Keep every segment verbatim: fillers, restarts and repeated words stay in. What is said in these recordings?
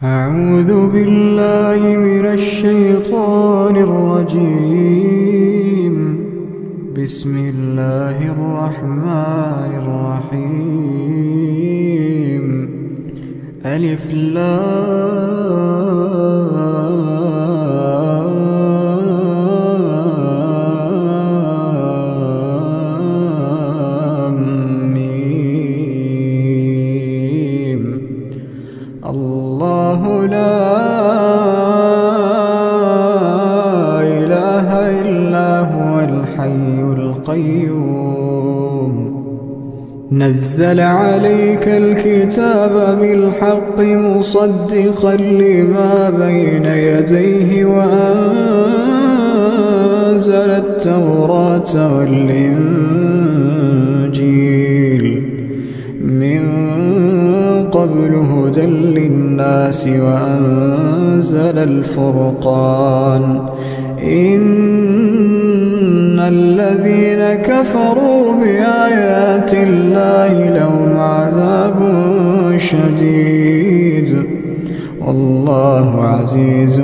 أعوذ بالله من الشيطان الرجيم. بسم الله الرحمن الرحيم. ألف لام ميم. الله لا إله إلا هو الحي القيوم. نزل عليك الكتاب بالحق مصدقا لما بين يديه وأنزل التوراة والإنجيل من قبل هدى للناس وأنزل الفرقان. إن الذين كفروا بآيات الله لهم عذاب شديد والله عزيز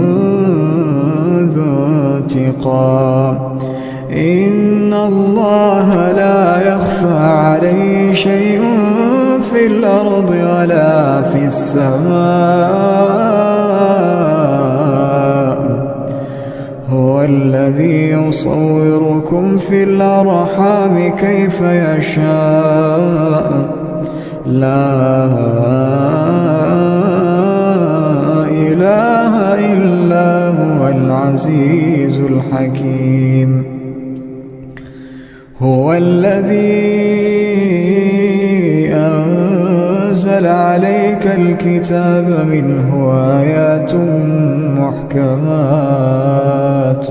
ذو انتقام. إن الله لا يخفى عليه شيء في الأرض ولا في السماء. هو الذي يصوركم في الأرحام كيف يشاء. لا إله إلا هو العزيز الحكيم. هو الذي أنزل عليك الكتاب منه آيات محكمات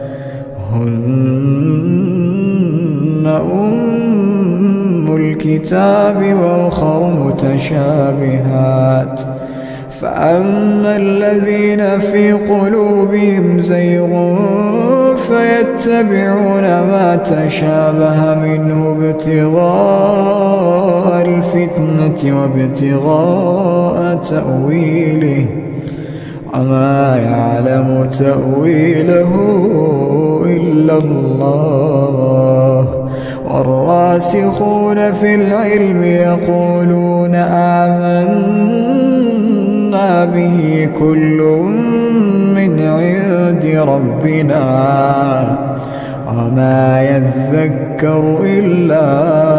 هن أم الكتاب وأخر متشابهات. فأما الذين في قلوبهم زيغ فيتبعون ما تشابه منه ابتغاء الفتنة وابتغاء تأويله وما يعلم تأويله إلا الله. والراسخون في العلم يقولون آمنا به كل من عند ربنا وما يذكر إلا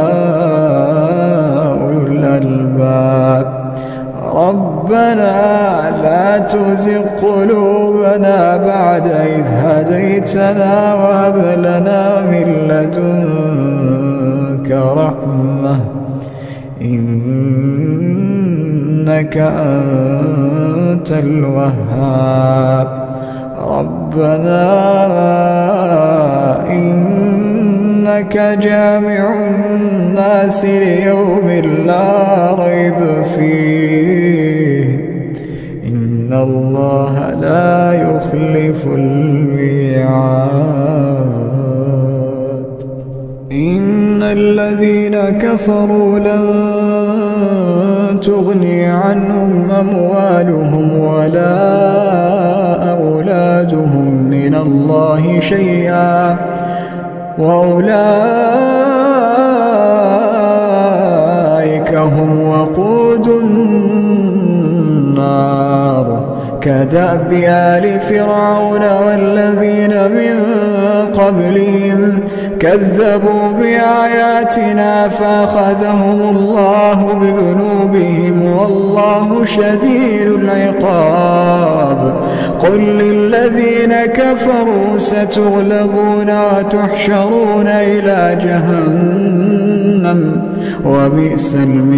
أولو الألباب. ربنا لا تزغ قلوبنا بعد إذ هديتنا وهب لنا من لدنك رحمة إنك أنت الوهاب. ربنا إنك جامع الناس ليوم لا ريب فيه إن الله لا يخلف الميعاد. إن الذين كفروا لن تغني عنهم أموالهم ولا أولادهم من الله شيئا وأولئك هم وقود النار. كدأب آل فرعون والذين من قبلهم كذبوا بآياتنا فأخذهم الله بذنوبهم والله شديد العقاب. قل للذين كفروا ستغلبون وتحشرون إلى جهنم وبئس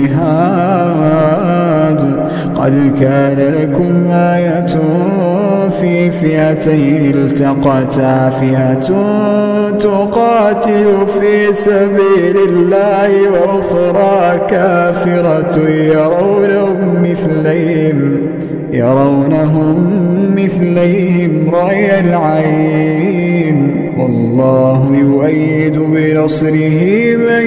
المهاد. قد كان لكم آية في فئتين التقتا فئة تقاتل في سبيل الله وأخرى كافرة يرونهم مثليهم يرونهم مثليهم رأي العين والله يؤيد بنصره من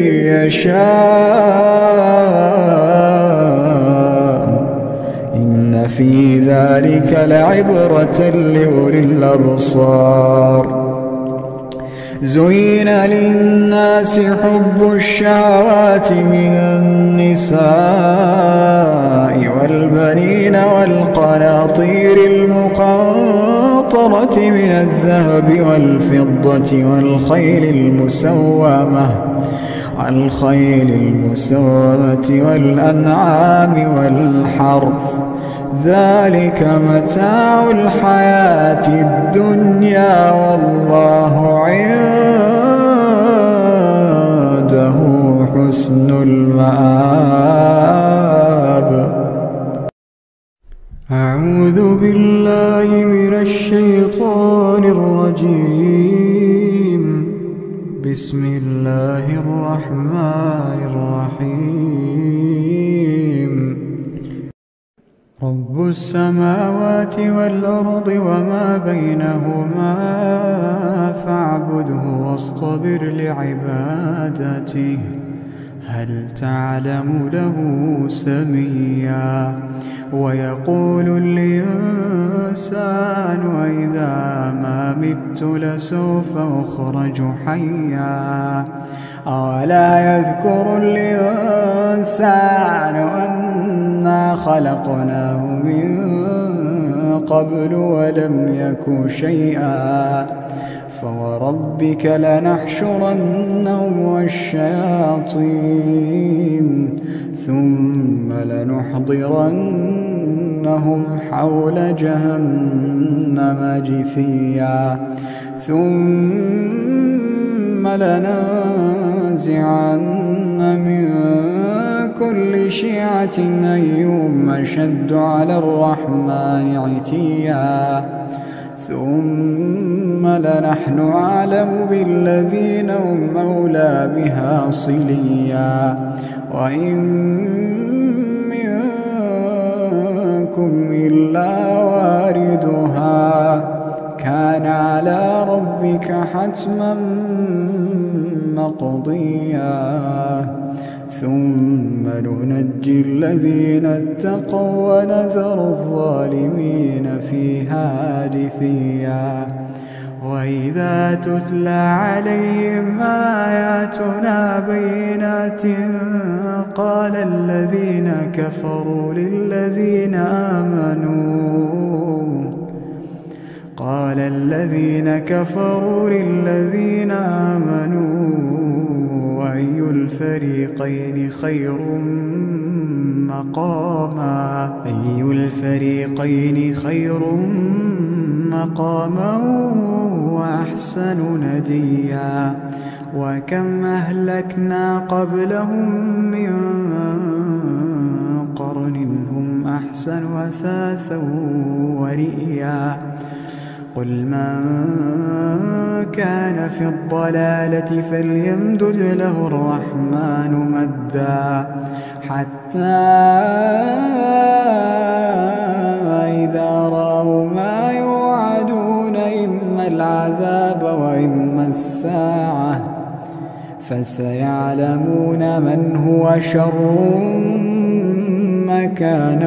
يشاء إن إن في ذلك لعبرة لأولي الأبصار. زين للناس حب الشهوات من النساء والبنين والقناطير المقنطرة من الذهب والفضة والخيل المسومة والخيل المسومة والأنعام والحرث، ذلك متاع الحياة الدنيا والله عنده حسن المآب. أعوذ بالله من الشيطان الرجيم. بسم الله الرحمن الرحيم. رب السماوات والأرض وما بينهما فاعبده واصطبر لعبادته هل تعلم له سميا. ويقول الإنسان أإذا ما مت لسوف أخرج حيا. أولا يذكر الإنسان أنا خلقناه من قبل ولم يك شيئا. فوربك لنحشرنهم والشياطين ثم لنحضرنهم حول جهنم جثيا. ثم لننزعن من كل شيعة أيهم أشد على الرحمن عتيا. ثم لنحن أعلم بالذين هم أولى بها صليا. وإن منكم إلا واردها كان على ربك حتما مقضيا. ثم ننجي الذين اتقوا ونذر الظالمين فيها جثيا. وإذا تتلى عليهم آياتنا بينات قال الذين كفروا للذين آمنوا قال الذين كفروا للذين آمنوا أي الفريقين خير مقاما أي الفريقين خير مقاما وأحسن نديا. وكم أهلكنا قبلهم من قرن هم أحسن أثاثا ورئيا. قل من كان في الضلالة فليمدد له الرحمن مدا حتى إذا رأوا ما يوعدون إما العذاب وإما الساعة فسيعلمون من هو شر مكانا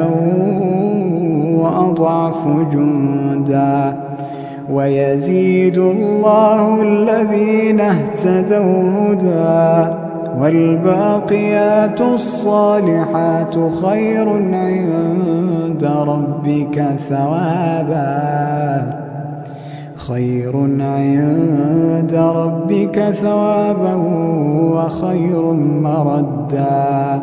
وأضعف جندا. ويزيد الله الذين اهتدوا هدى والباقيات الصالحات خير عند ربك ثوابا خير عند ربك ثوابا وخير مردا.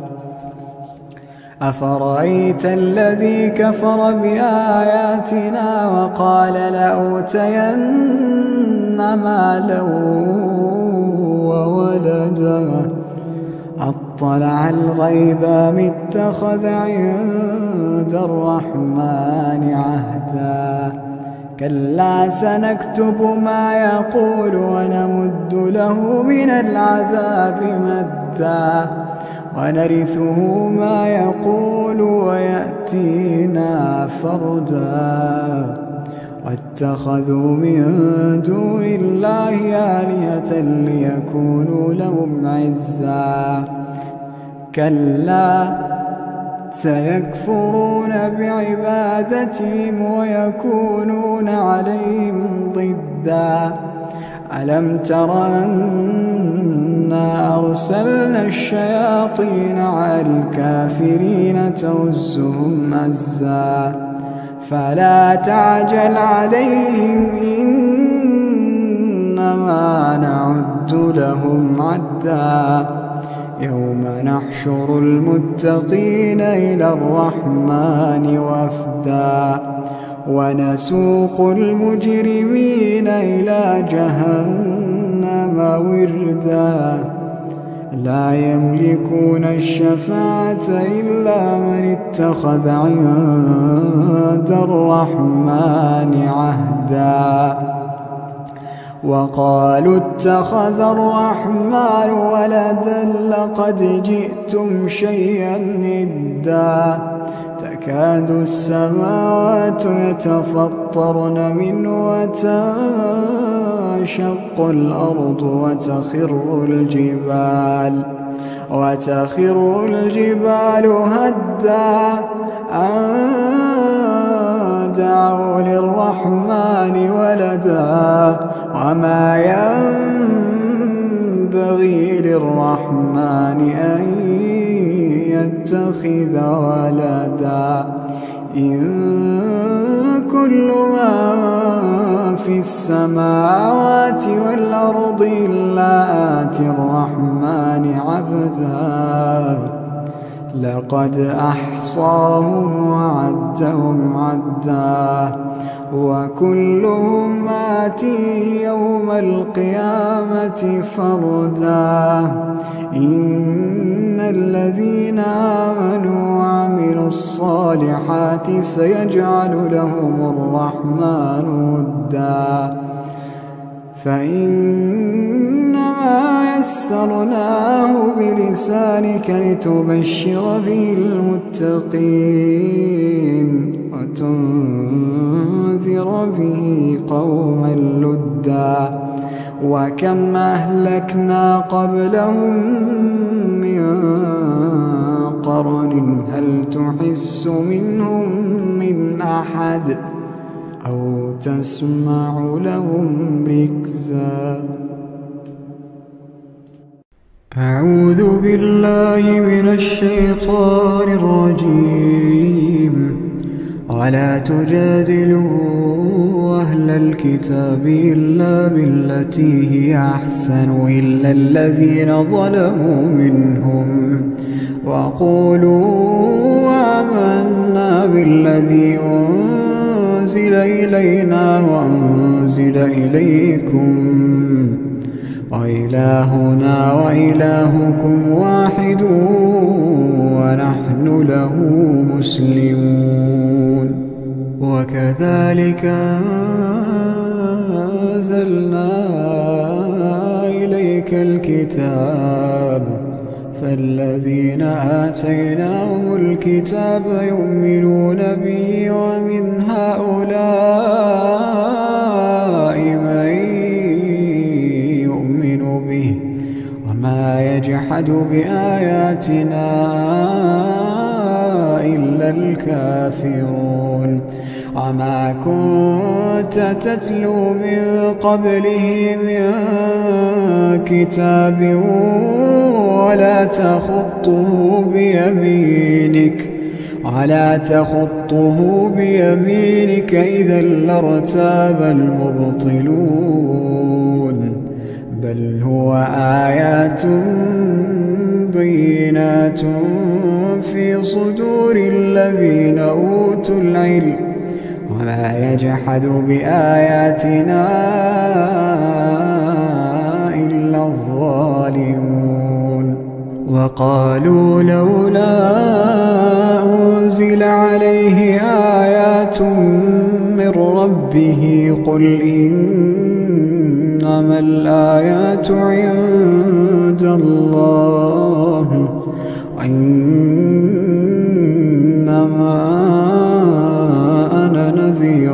أفرأيت الذي كفر بآياتنا وقال لأوتين مالا وولدا أطلع الغيب أم اتخذ عند الرحمن عهدا. كلا سنكتب ما يقول ونمد له من العذاب مدا ونرثه ما يقول ويأتينا فردا. واتخذوا من دون الله آلهة ليكونوا لهم عزا. كلا سيكفرون بعبادتهم ويكونون عليهم ضدا. ألم تر أنا أرسلنا الشياطين على الكافرين تؤزهم أزا فلا تعجل عليهم إنما نعد لهم عدا. يوم نحشر المتقين إلى الرحمن وفدا ونسوق المجرمين إلى جهنم وردا. لا يملكون الشفاعة إلا من اتخذ عند الرحمن عهدا. وقالوا اتخذ الرحمن ولدا لقد جئتم شيئا إدا. تكاد السماوات يتفطرن منه وتنشق الأرض وتخر الجبال وتخر الجبال هدا أن دعوا للرحمن ولدا وما ينبغي للرحمن أن يتخذ ولدا. إن كل من في السماوات والأرض إلا آتي الرحمن عبدا. لقد أحصاهم وعدهم عدا وكلهم آتيه يوم القيامة فردا. إن الذين آمنوا وعملوا الصالحات سيجعل لهم الرحمن ودا. فإنما يسرناه بلسانك لتبشر به المتقين وتنذر به قوما لدا. وكم أهلكنا قبلهم من قرن هل تحس منهم من أحد أو تسمع لهم ركزا. أعوذ بالله من الشيطان الرجيم. ولا تجادلوا أهل الكتاب إلا بالتي هي أحسن إلا الذين ظلموا منهم وقولوا آمنا بالذي أنزل إلينا وأنزل إليكم وإلهنا وإلهكم واحد ونحن له مسلمون. وكذلك أنزلنا إليك الكتاب فالذين آتيناهم الكتاب يؤمنون به ومن هؤلاء من يؤمن به وما يجحد بآياتنا إلا الكافرون. وما كنت تتلو من قبله من كتاب ولا تخطه بيمينك ولا تخطه بيمينك إذا لارتاب المبطلون. بل هو آيات بينات في صدور الذين أوتوا العلم وما يجحد بآياتنا إلا الظالمون. وقالوا لولا أنزل عليه آيات من ربه قل إنما الآيات عند الله وإنما أنا نذير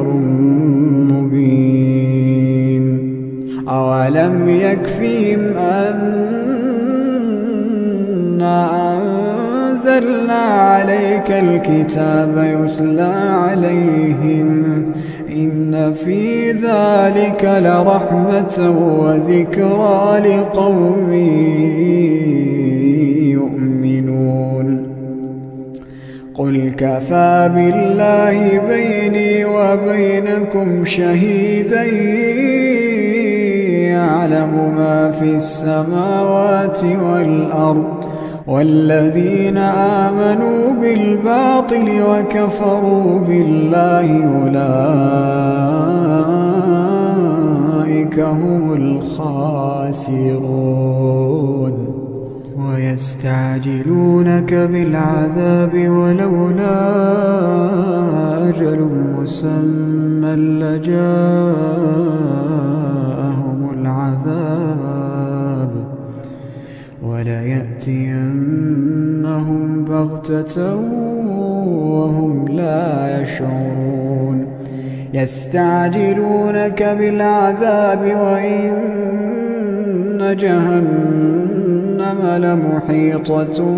مبين. أولم يكفهم أنا أنزلنا عليك الكتاب يتلى عليهم إن في ذلك لرحمة وذكرى لقوم يؤمنون قل كفى بالله بيني وبينكم شهيدا يعلم ما في السماوات والأرض والذين آمنوا بالباطل وكفروا بالله أولئك هم الخاسرون ويستعجلونك بالعذاب ولولا أجل مسمى لجاءهم العذاب وليأتينهم بغتة وهم لا يشعرون يستعجلونك بالعذاب وإن جهنم لمحيطة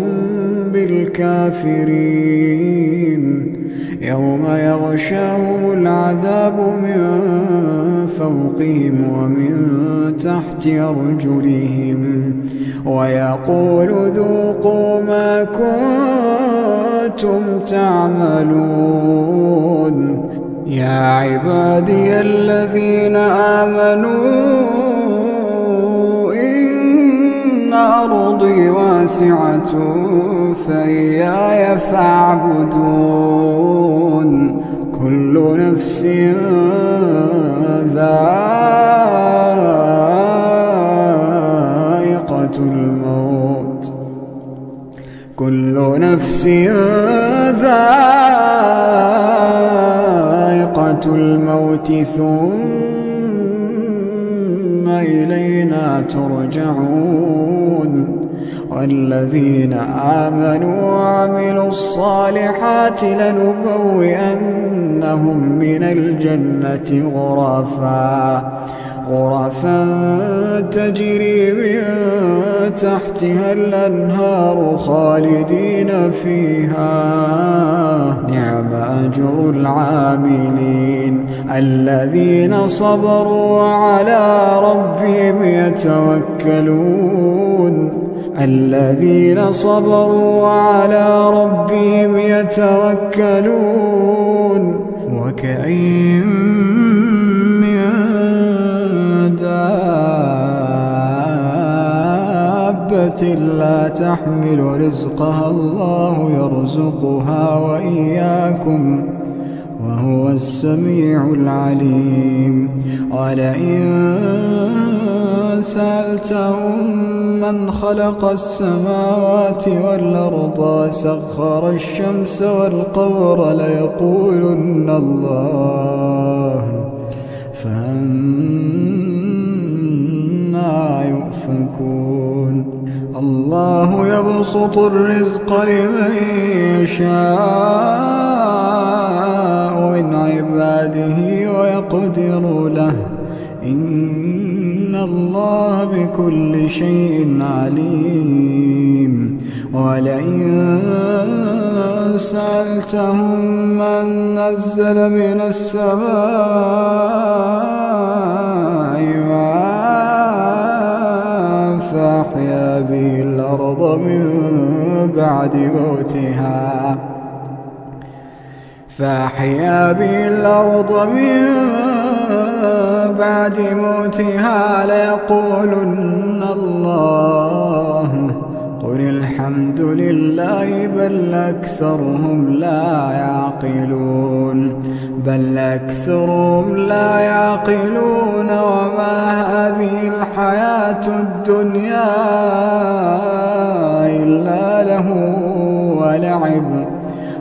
بالكافرين يوم يغشاهم العذاب من فوقهم ومن تحت أرجلهم ويقول ذوقوا ما كنتم تعملون يا عبادي الذين آمنوا إن أرضي واسعة فإياي فاعبدون كل نفس ذائقة الموت كل نفس ذائقة الموت ثم إلينا ترجعون والذين آمنوا وعملوا الصالحات لنبوئنهم من الجنة غرفا غرفا تجري من تحتها الأنهار خالدين فيها نعم أجر العاملين الذين صبروا على ربهم يتوكلون الذين صبروا على ربهم يتوكلون وكأين من دابة لا تحمل رزقها الله يرزقها وإياكم وهو السميع العليم ولئن سألتهم من خلق السماوات والأرض وسخر الشمس والقمر ليقولن الله فأنى يؤفكون الله يبسط الرزق لمن يشاء من عباده ويقدر له إن الله بكل شيء عليم ولئن سألتهم من نزل من السماء ماء فأحيا به الأرض من بعد موتها فأحيا به الأرض من بعد موتها ليقولن الله قل الحمد لله بل أكثرهم لا يعقلون بل أكثرهم لا يعقلون وما هذه الحياة الدنيا إلا له ولعب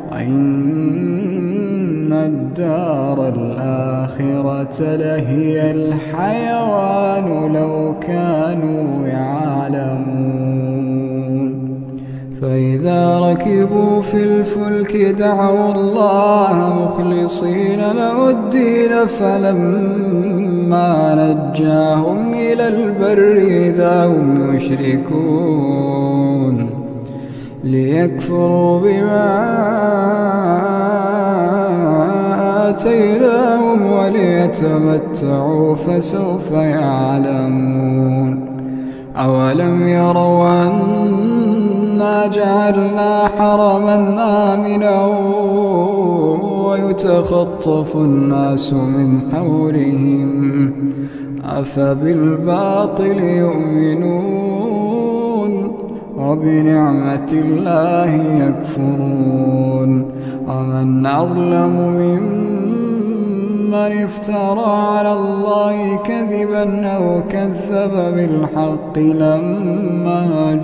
وإن الدار الآخرة لهي الحيوان لو كانوا يعلمون فإذا ركبوا في الفلك دعوا الله مخلصين له الدين فلما نجاهم إلى البر إذا هم يشركون ليكفروا بما آتيناهم وليتمتعوا فسوف يعلمون. أولم يروا أنا جعلنا حرما آمنا ويتخطف الناس من حولهم أفبالباطل يؤمنون وبنعمة الله يكفرون. ومن أظلم ممن افترى على الله كذبا أو كذب بالحق لما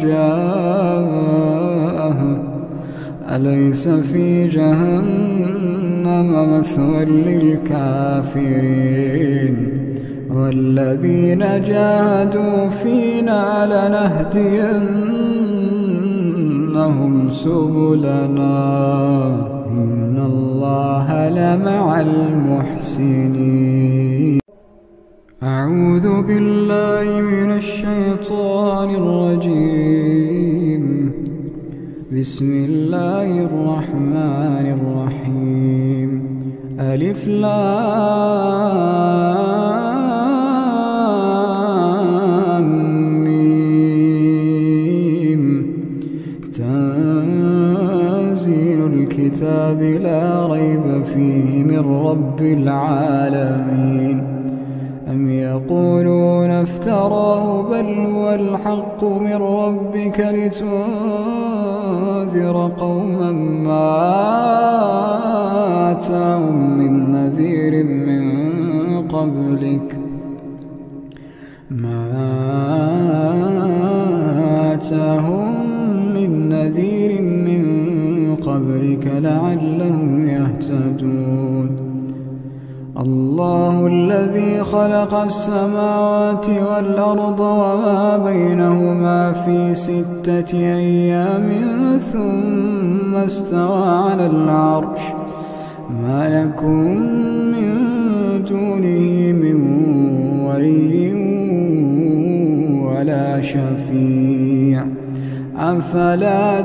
جاءه أليس في جهنم مثوى للكافرين. والذين جاهدوا فينا لنهدينهم سبلنا إن الله لمع المحسنين. أعوذ بالله من الشيطان الرجيم. بسم الله الرحمن الرحيم. ألف لام ميم. تنزيل الكتاب لا ريب فيه من رب العالمين. أم يقولون افتراه بل هو الحق من ربك لتنذر قوما ما آتاهم من نذير من قبلك ما آتاهم من نذير من قبلك لعلهم يهتدون. الله الذي خلق السماوات والأرض وما بينهما في ستة أيام ثم استوى على العرش ما لكم من دونه من ولي ولا شفيع أفلا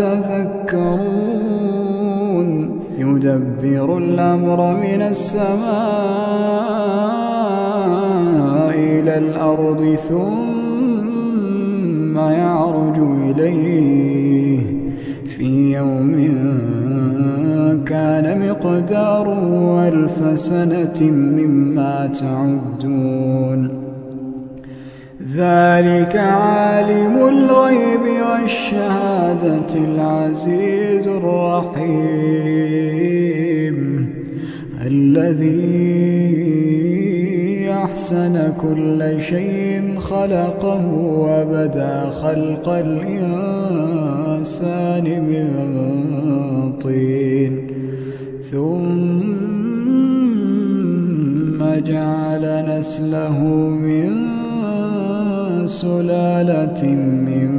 تتذكرون. يدبر الأمر من السماء إلى الأرض ثم يعرج إليه في يوم كان مقداره ألف سنة مما تعدون. ذلك عالم الغيب والشهادة العزيز الرحيم الذي أحسن كل شيء خلقه وبدأ خلق الإنسان من طين ثم جعل نسله من سلالة من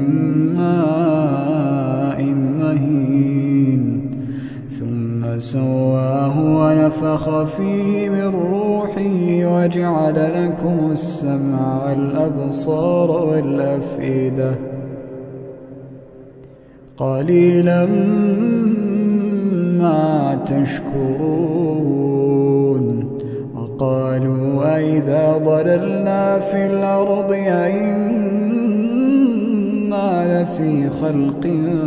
ماء مهين ثم سواه ونفخ فيه من روحه وجعل لكم السمع والأبصار والأفئدة قليلا ما تشكرون. وقالوا أئذا ضللنا في الأرض أئنا لفي خلق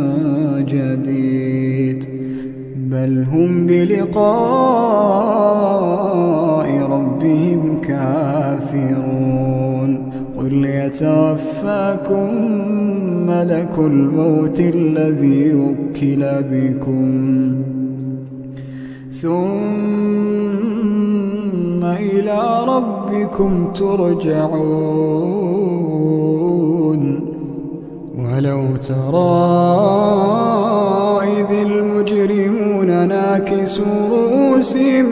جديد بل هم بلقاء ربهم كافرون. قل يتوفاكم ملك الموت الذي وكل بكم ثم إلى ربكم ترجعون. ولو ترى إذ المجرمون ناكسوا رؤوسهم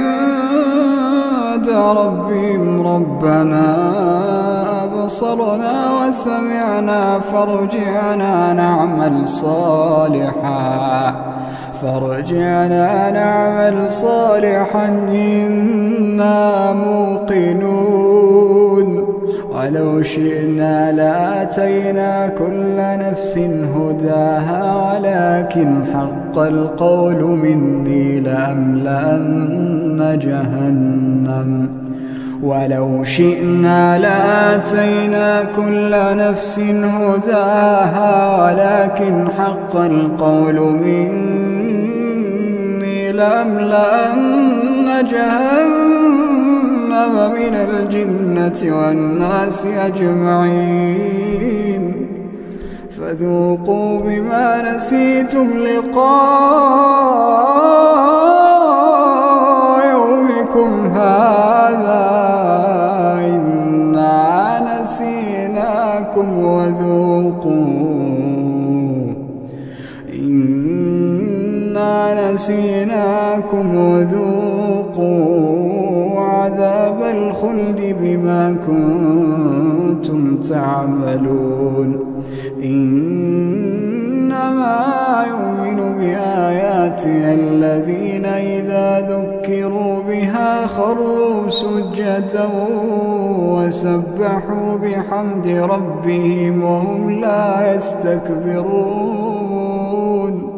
عند ربهم ربنا أبصرنا وسمعنا فارجعنا نعمل صالحا فارجعنا نعمل صالحا إنا موقنون. ولو شئنا لآتينا كل نفس هداها ولكن حق القول مني لأملأن جهنم ولو شئنا لآتينا كل نفس هداها ولكن حق القول مني لأملأن جهنم من الجنة والناس أجمعين فذوقوا بما نسيتم لقاء يومكم هذا إنا نسيناكم وذوقوا إنا نسيناكم وذوقوا عذاب الخلد بما كنتم تعملون إنما يؤمن بآياتنا الذين إذا ذكروا بها خروا سجدا وسبحوا بحمد ربهم وهم لا يستكبرون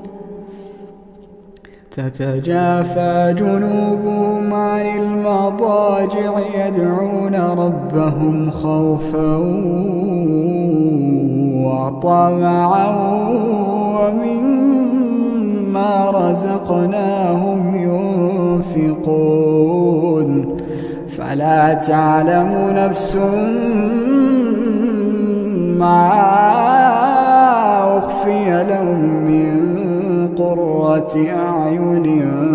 تتجافى جنوبهم عن المضاجع يدعون ربهم خوفا وطمعا ومما رزقناهم ينفقون فلا تعلم نفس ما أخفي لهم من قرة أعين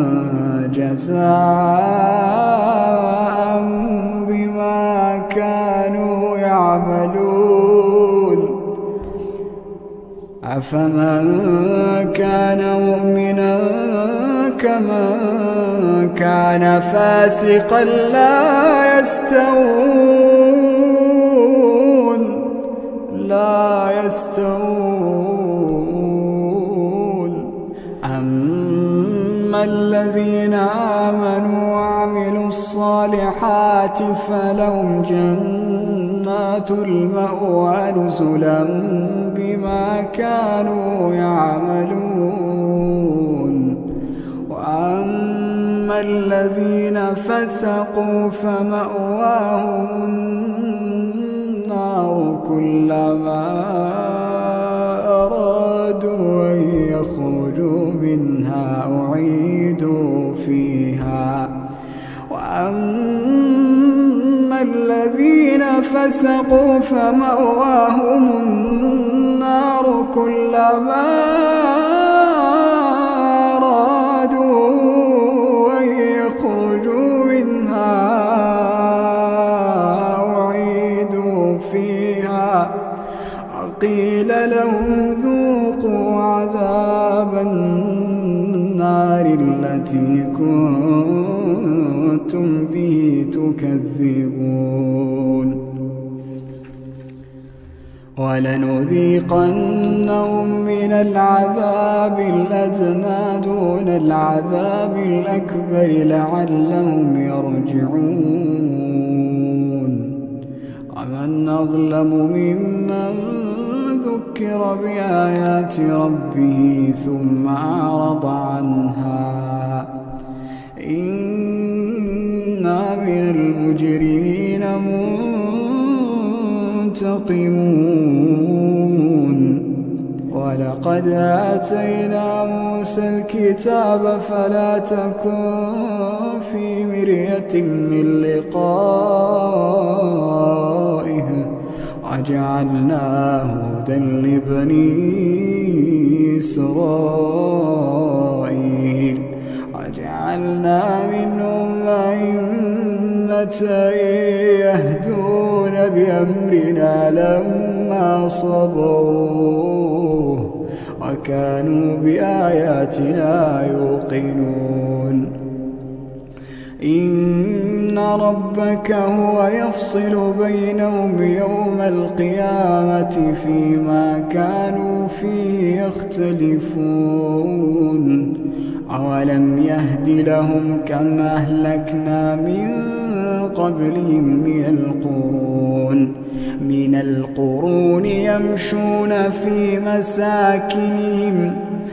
جزاء بما كانوا يعملون أفمن كان مؤمنا كمن كان فاسقا لا يستوون لا يستوون أما الذين آمنوا وعملوا الصالحات فلهم جنات المأوى نزلا بما كانوا يعملون وأما الذين فسقوا فمأواهم النار كلما أرادوا أن يخرجوا منها أعيدوا فيها وأما الذين فسقوا فمأواهم النار كلما أرادوا أن يخرجوا منها أعيدوا فيها وقيل لهم ذوقوا عذاب النار التي كنتم به تكذبون ولنذيقنهم من العذاب الأدنى دون العذاب الأكبر لعلهم يرجعون ومن أظلم ممن ذكر بآيات ربه ثم أعرض عنها إنا من المجرمين منتقمون ولقد آتينا موسى الكتاب فلا تكن في مرية من لقائه وجعلناه هدى لبني إسرائيل وجعلنا منهم أئمة يهدون بأمرنا لما صبروا وكانوا بآياتنا يوقنون إن ربك هو يفصل بينهم يوم القيامة فيما كانوا فيه يختلفون أولم يهد لهم كم أهلكنا من قبلهم من القرون من القرون يمشون في مساكنهم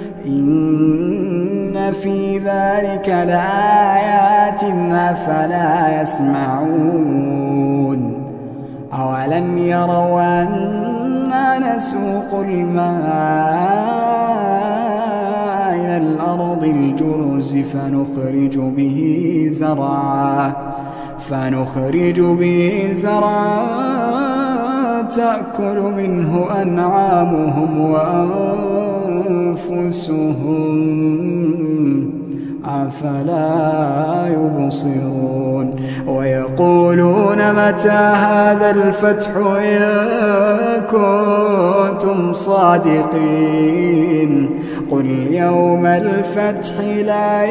إن في ذلك لآيات أفلا يسمعون أولم يروا أنا نسوق الماء إلى الأرض الجرز فنخرج به زرعا فنخرج به زرعا تأكل منه أنعامهم وأنفسهم أفلا يبصرون ويقولون متى هذا الفتح إن كنتم صادقين قل يوم الفتح لا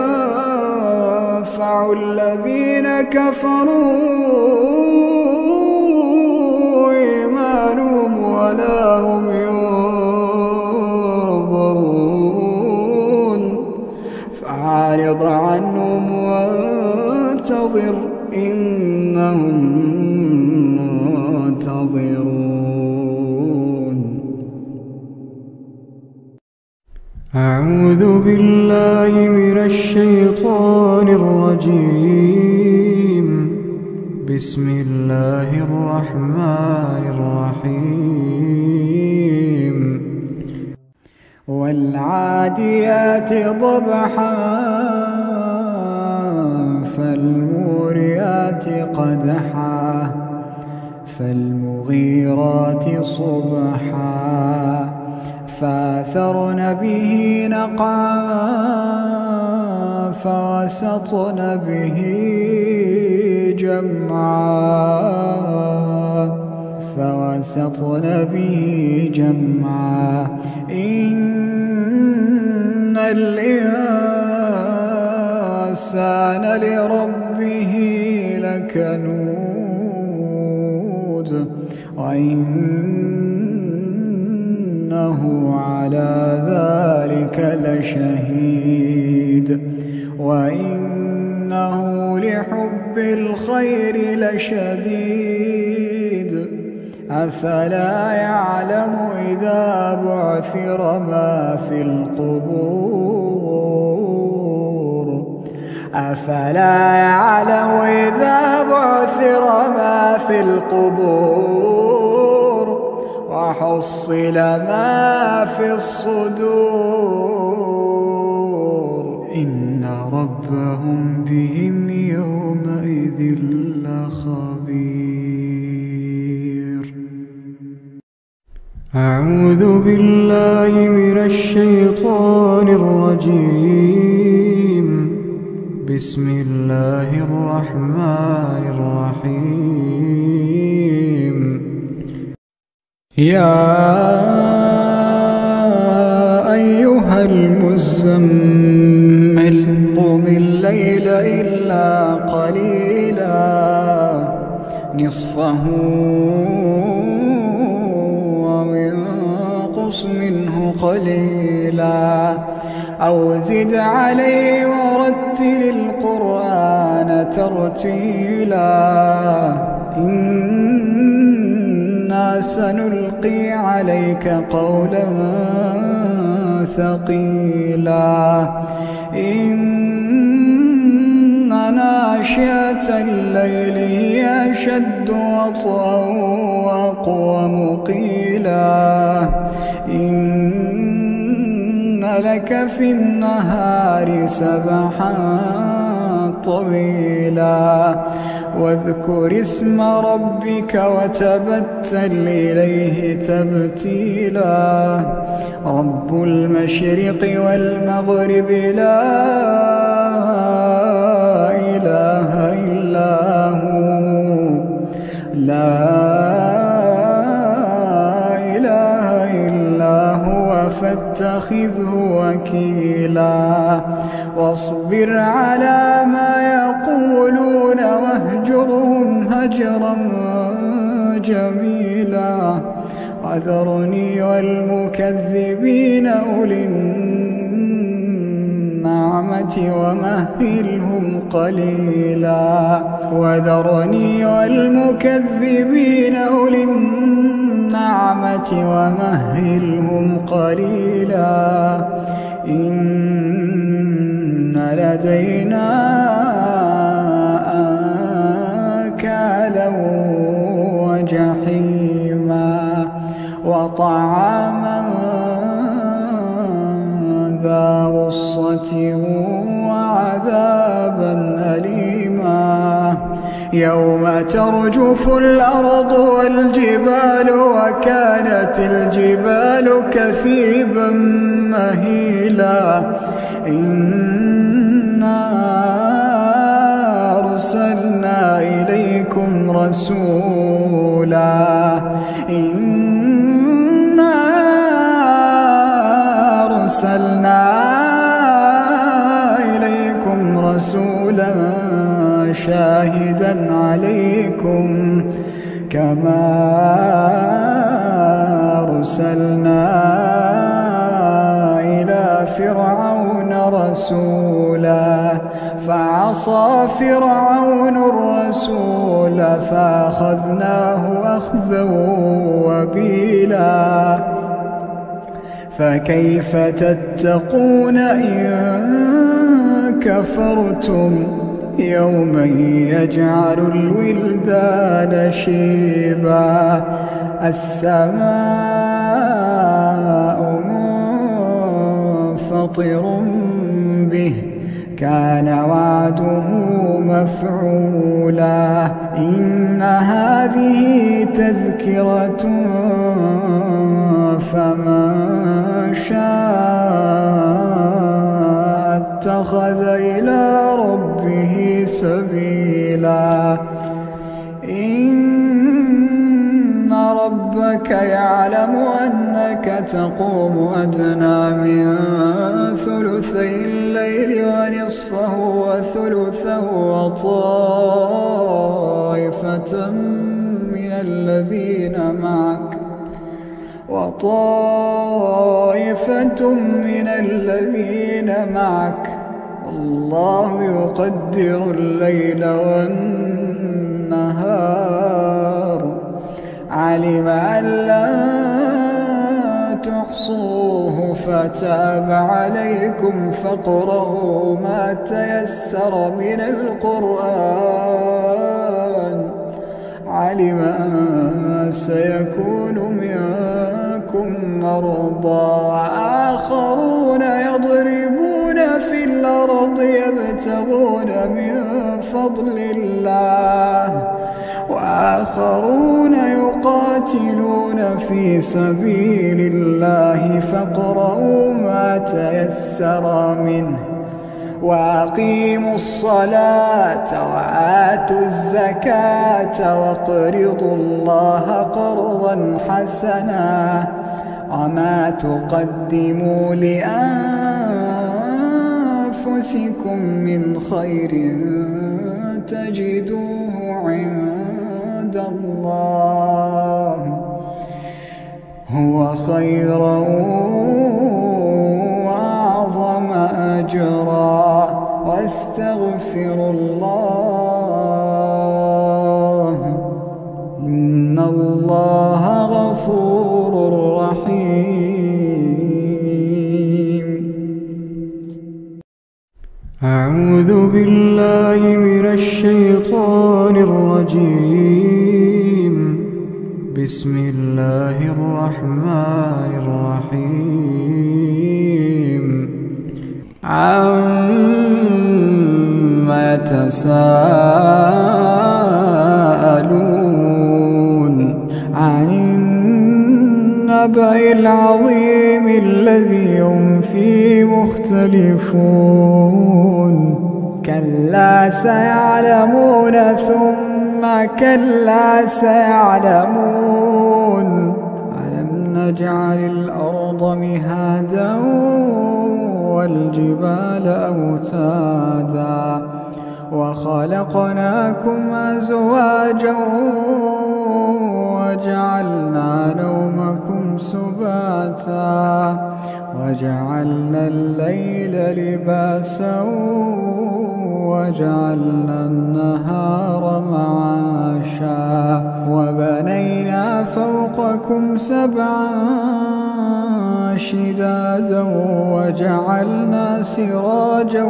ينفع الذين كفروا إيمانهم ولا هم ينظرون فأعرض عنهم وانتظر إنهم منتظرون. أعوذ بالله من الشيطان الرجيم. بسم الله الرحمن الرحيم. والعاديات ضبحا فالموريات قدحا فالمغيرات صبحا فأثرن به نقعا فوسطن به جمعا فوسطن به جمعا إن الإنسان لربه لكنود وإنه على ذلك لشهيد وإنه لحب الخير لشديد أفلا يعلم إذا بعثر ما في القبور أفلا يعلم إذا بعثر ما في القبور وحصل ما في الصدور إن ربهم بهم يومئذ لخبير. أعوذ بالله من الشيطان الرجيم. بسم الله الرحمن الرحيم. يا أيها المزمل قم الليل إلا قليلا نصفه وانقص منه قليلا أو زد عليه ورتل القرآن ترتيلا إنا سنلقي عليك قولا ثقيلا إن ناشئة الليل هي أشد وطئا وأقوم قيلا إن لك في النهار سبحا طويلا واذكر اسم ربك وتبتل إليه تبتيلا رب المشرق والمغرب لا إله إلا هو لا إله إلا هو فاتخذه وكيلا واصبر على ما يقولون واهجرهم هجرا جميلا وذرني والمكذبين أولي النعم النعمة ومهلهم قليلا وذرني والمكذبين أولي النعمة ومهلهم قليلا إن لدينا أنكالا وجحيما وطعاما ذا غصة وعذابا أليما يوم ترجف الأرض والجبال وكانت الجبال كثيبا مهيلا إنا أرسلنا إليكم رسولا إنا أرسلنا إليكم رسولا شاهدا عليكم كما أرسلنا إلى فرعون رسولا فعصى فرعون الرسول فأخذناه أخذا وبيلا فكيف تتقون إن كفرتم يوما يجعل الولدان شيبا السماء منفطر به كان وعده مفعولا إن هذه تذكرة فمن شاء اتخذ إلى ربه سبيلا إن ربك يعلم أنك تقوم أدنى من ثلثي الليل ونصفه وثلثه وطائفة من الذين معك وطائفة من الذين معك الله يقدر الليل والنهار علم أن لا تحصوه فتاب عليكم فاقرؤوا ما تيسر من القرآن علم أن سيكون منكم مرضى وآخرون يضربون في الأرض يبتغون من فضل الله وآخرون يقاتلون في سبيل الله فاقرؤوا ما تيسر منه وأقيموا الصلاة وآتوا الزكاة واقرضوا الله قرضا حسنا وما تقدموا لأنفسكم من خير تجدوه عند الله هو خيرا وأعظم أجرا واستغفروا الله إن الله غفور رحيم. أعوذ بالله من الشيطان الرجيم. بسم الله الرحمن الرحيم. عما يتساءلون عن النبأ العظيم الذي هم فيه مختلفون كلا سيعلمون ثم كلا سيعلمون ألم نجعل الأرض مهادا والجبال أوتادا وخلقناكم أزواجا وجعلنا نومكم سباتا وجعلنا الليل لباسا وجعلنا النهار معاشا وبنينا فوقكم سبعا شدادا وجعلنا سراجا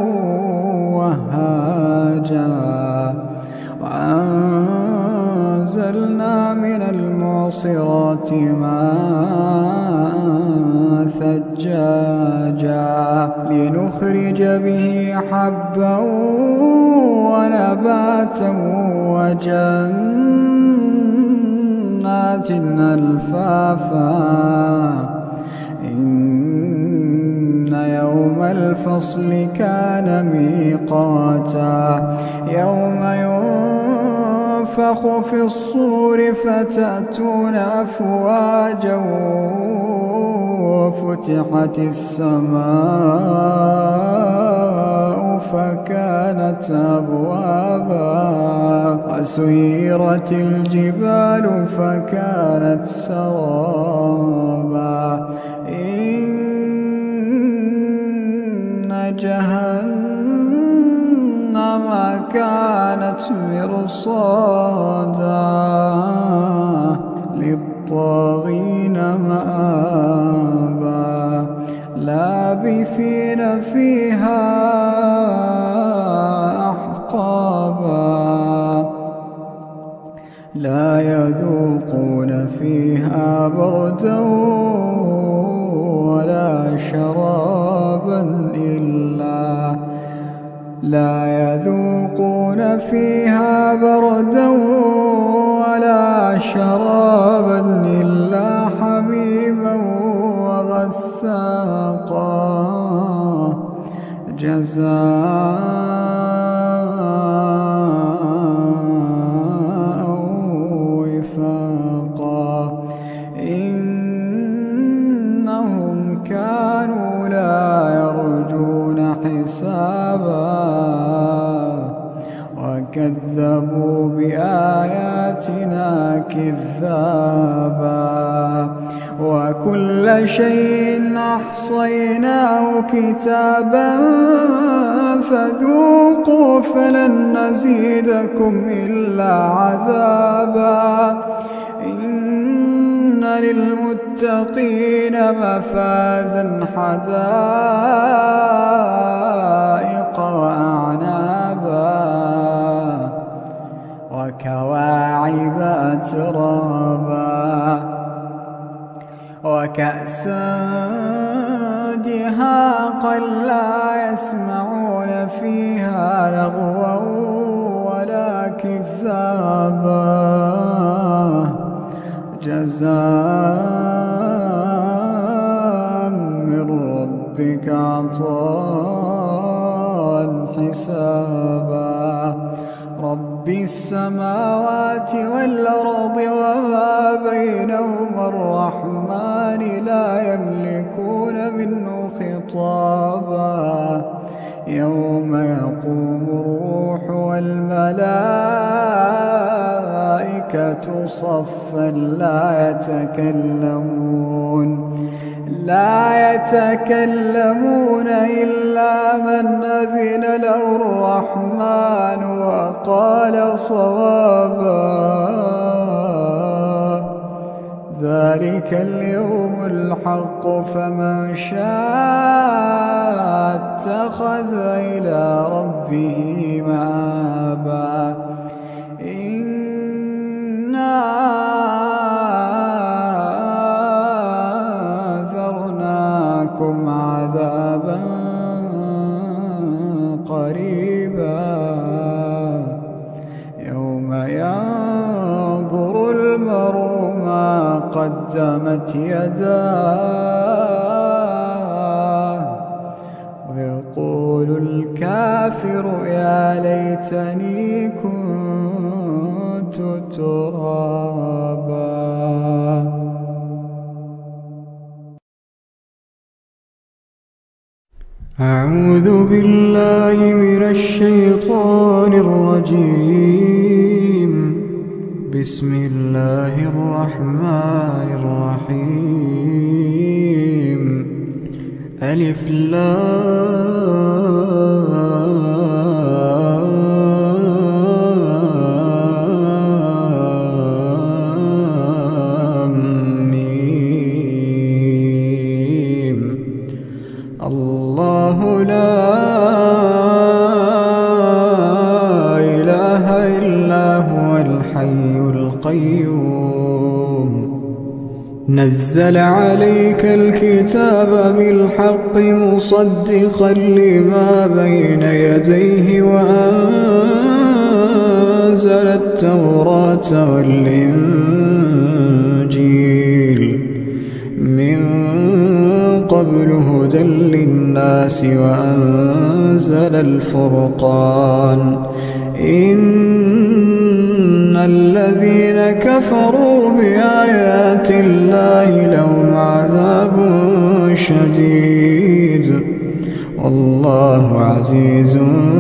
وهاجا وأنزلنا من المعصرات ماء ثجاجا لنخرج به حبا ونباتا وجنات ألفافا إن يوم الفصل كان ميقاتا يوم ينفخ في الصور فتأتون أفواجا وفتحت السماء فكانت أبوابا وسيرت الجبال فكانت سرابا إن جهنم كانت مرصادا للطاغين مآبا لابثين فيها أحقابا لا يذوقون فيها بردا ولا شرابا إلا لا يذوقون فيها بردا ولا شرابا إلا حميما وغساقا جزاء وفاقا إنهم كانوا لا يرجون حسابا وكذبوا بآياتنا كذابا وكل شيء أحصيناه كتابا فذوقوا فلن نزيدكم إلا عذابا إن للمتقين مفازا حدائق وأعنابا وكواعب أترابا وكأسا دهاقا لا يسمعون فيها لغوا ولا كذابا جزاء من ربك عطاء حسابا رب السماوات والأرض وما بينهما الرحمن لا يملكون منه خطابا يوم يقوم الروح والملائكة صفا لا يتكلمون لا يتكلمون إلا من أذن له الرحمن وقال صوابا ذلك اليوم الحق فمن شاء اتخذ إلى ربه مآبا إنا أنذرناكم عذابا قريبا يوم ينظر المرء ما قدمت يداه ويقول الكافر يا ليتني كنت ترابا. أعوذ بالله من الشيطان الرجيم. بسم الله الرحمن الرحيم. ألف لام ميم. الله لا إله إلا هو الحي القيوم. نزل عليك الكتاب بالحق مصدقا لما بين يديه وأنزل التوراة والإنجيل من قبل هدى للناس وأنزل الفرقان. إن الذين كفروا بآيات الله لهم عذاب شديد والله عزيز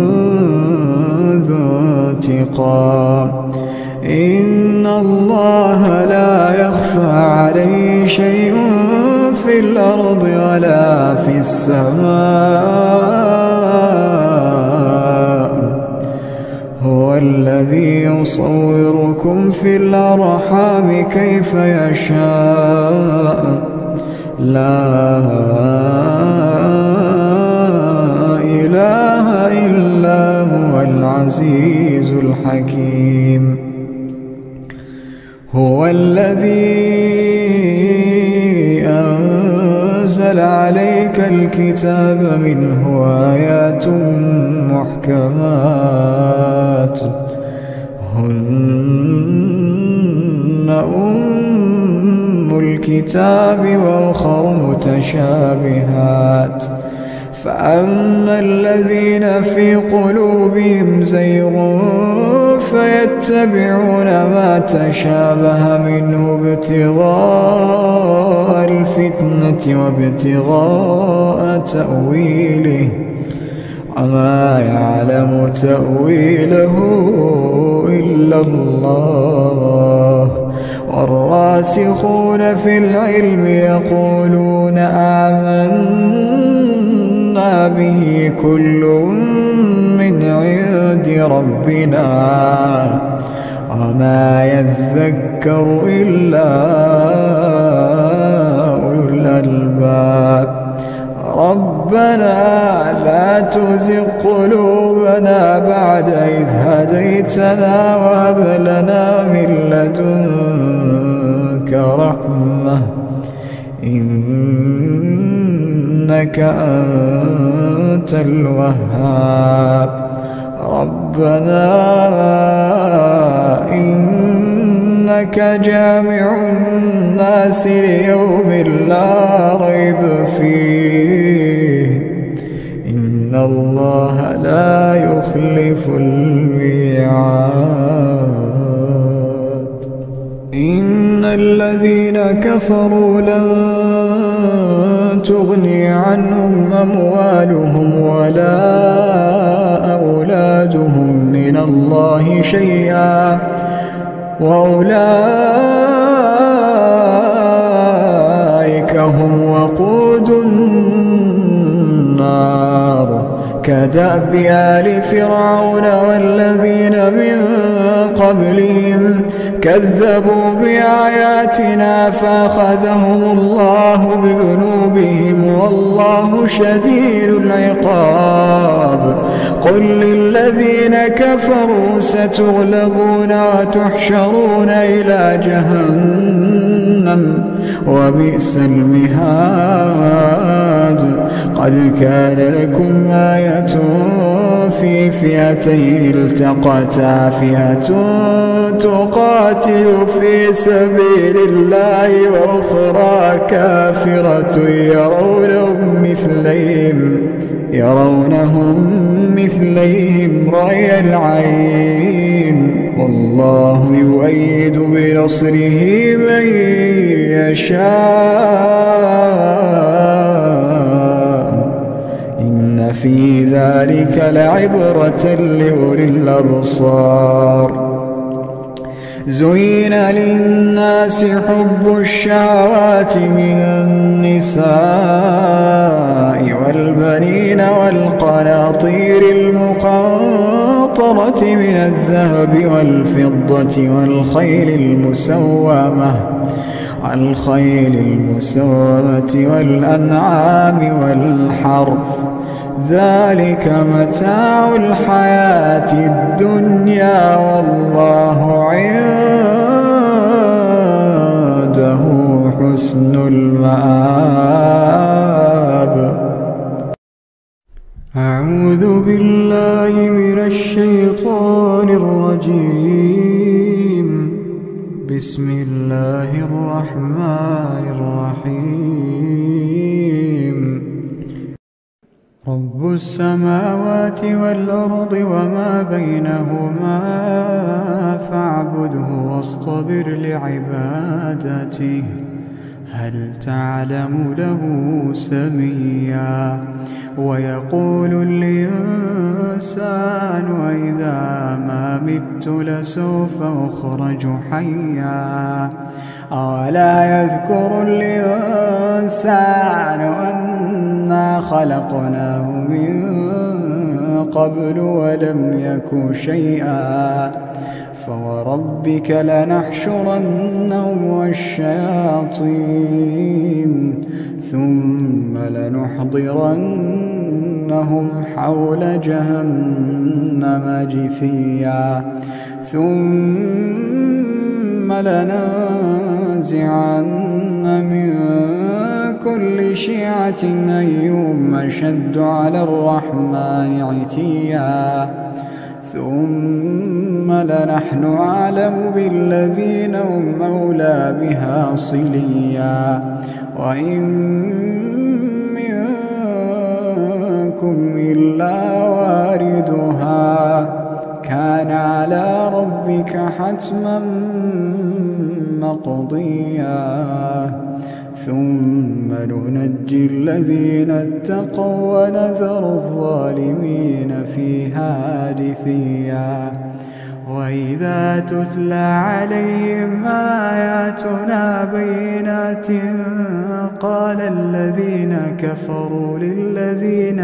ذو انتقام. إن الله لا يخفى عليه شيء في الأرض ولا في السماء. هو الذي يصوركم في الأرحام كيف يشاء لا إله إلا هو العزيز الحكيم. هو الذي أنزل عليك الكتاب منه آيات محكمات هن أم الكتاب وأخر متشابهات. فأما الذين في قلوبهم زيغ فيتبعون ما تشابه منه ابتغاء الفتنة وابتغاء تأويله وما يعلم تأويله إلا الله. والراسخون في العلم يقولون آمنا به كل من عند ربنا وما يذكر إلا أولو الألباب. ربنا لا تزغ قلوبنا بعد إذ هديتنا وهب لنا من لدنك رحمة إنك أنت الوهاب. ربنا إنك جامع الناس ليوم لا ريب فيه إن الله لا يخلف الميعاد. إن الذين كفروا لن تغني عنهم أموالهم ولا أولادهم من الله شيئا وأولئك هم وقود النار. كدأب آل فرعون والذين من قبلهم كذبوا بآياتنا فأخذهم الله بذنوبهم والله شديد العقاب. قل للذين كفروا ستغلبون وتحشرون إلى جهنم وبئس المهاد. قد كان لكم آية في فئتين التقتا فئة تقاتل في سبيل الله وأخرى كافرة يرونهم مثليهم يرونهم مثليهم رأي العين والله يؤيد بنصره من يشاء إن في ذلك لعبرة لأولي الأبصار. زين للناس حب الشهوات من النساء والبنين والقناطير المقنطرة من الذهب والفضة والخيل المسومة الخيل المسومة والأنعام والحرث ذلك متاع الحياة الدنيا والله عنده حسن المآب. أعوذ بالله من الشيطان الرجيم. بسم الله الرحمن الرحيم. رب السماوات والأرض وما بينهما فاعبده واصطبر لعبادته هل تعلم له سميا. ويقول الإنسان وإذا ما مت لسوف أخرج حيا. أولا يذكر الإنسان أنا خلقناه من قبل ولم يك شيئا. فوربك لنحشرنهم والشياطين ثم لنحضرنهم حول جهنم جثيا. ثم لننزعن من كل شيعة أيهم أشد على الرحمن عتيا. ثم لنحن أعلم بالذين هم أولى بها صليا. وإن منكم إلا واردها كان على ربك حتما مقضيا. ثم ننجي الذين اتقوا ونذر الظالمين فيها جثيا. وإذا تتلى عليهم آياتنا بينات قال الذين كفروا للذين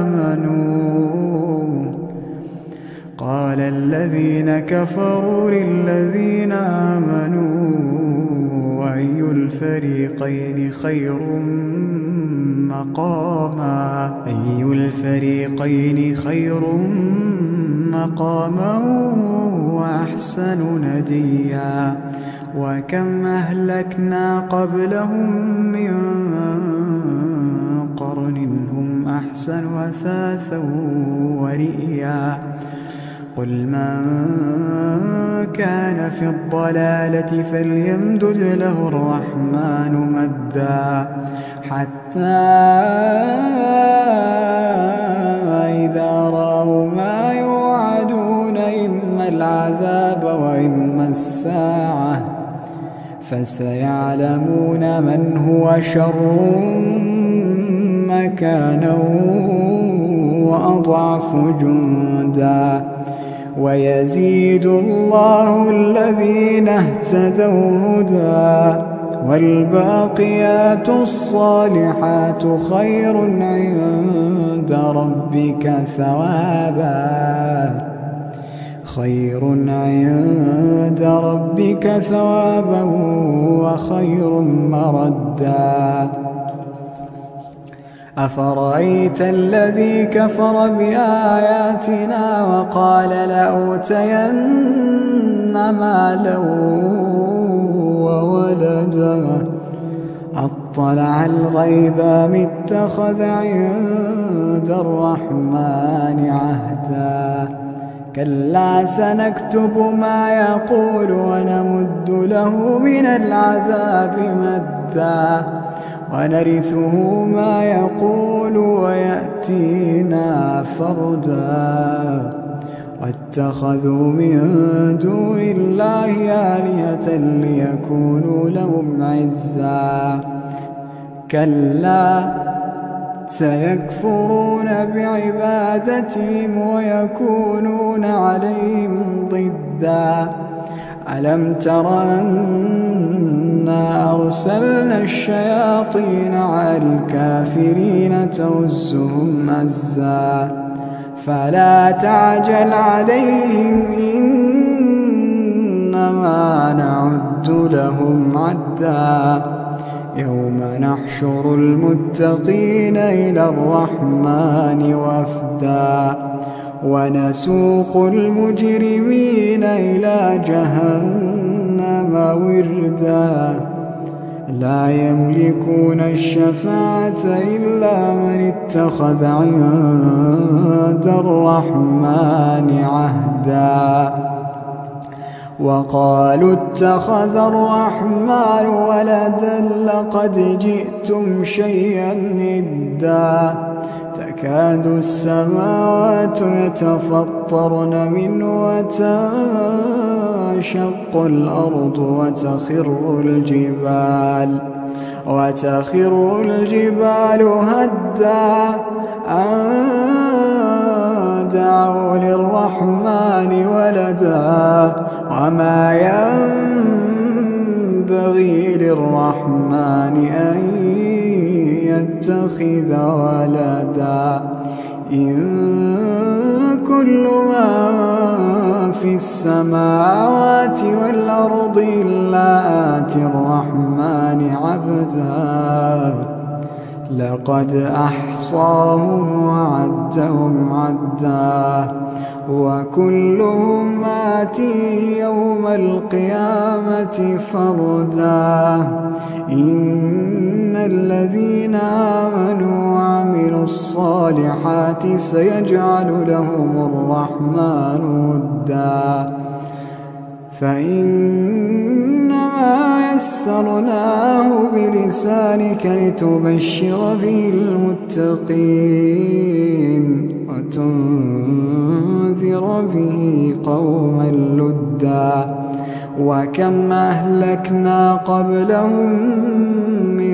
آمنوا قال الذين كفروا للذين آمنوا أي الفريقين خير مقاما أي الفريقين خير مقاما وأحسن نديا. وكم أهلكنا قبلهم من قرن هم أحسن أثاثا ورئيا. قل من كان في الضلالة فليمدد له الرحمن مدا حتى إذا رأوا ما يوعدون إما العذاب وإما الساعة فسيعلمون من هو شر مكانا وأضعف جندا. ويزيد الله الذين اهتدوا هدى والباقيات الصالحات خير عند ربك ثوابا خير عند ربك ثوابا وخير مردا. أفرأيت الذي كفر بآياتنا وقال لأوتين مالا وولدا أطلع الغيب أم اتخذ عند الرحمن عهدا. كلا سنكتب ما يقول ونمد له من العذاب مدا ونرثه ما يقول ويأتينا فردا. واتخذوا من دون الله آلهة ليكونوا لهم عزا. كلا سيكفرون بعبادتهم ويكونون عليهم ضدا. ألم تر أنا أرسلنا الشياطين على الكافرين تؤزهم أزا فلا تعجل عليهم إنما نعد لهم عدا يوم نحشر المتقين إلى الرحمن وفدا ونسوق المجرمين إلى جهنم وردا لا يملكون الشفاعة إلا من اتخذ عند الرحمن عهدا وقالوا اتخذ الرحمن ولدا لقد جئتم شيئا إدا تكاد السماوات يتفطرن منه وتنشق الأرض وتخر الجبال وتخر الجبال هدا أن دعوا للرحمن ولدا وما ينبغي للرحمن أن يتخذ ولدا إن كل من في السماوات والأرض إلا آتي الرحمن عبدا لقد أحصاهم وعدهم عدا وكلهم آتيه يوم القيامة فردا إن الذين آمنوا وعملوا الصالحات سيجعل لهم الرحمن ودا فإنما يسرناه بلسانك لتبشر به المتقين وتنذر به قوما لدا وكم أهلكنا قبلهم من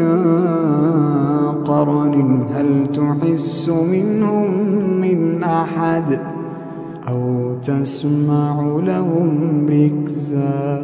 قرن هل تحس منهم من أحد أو تسمع لهم ركزا.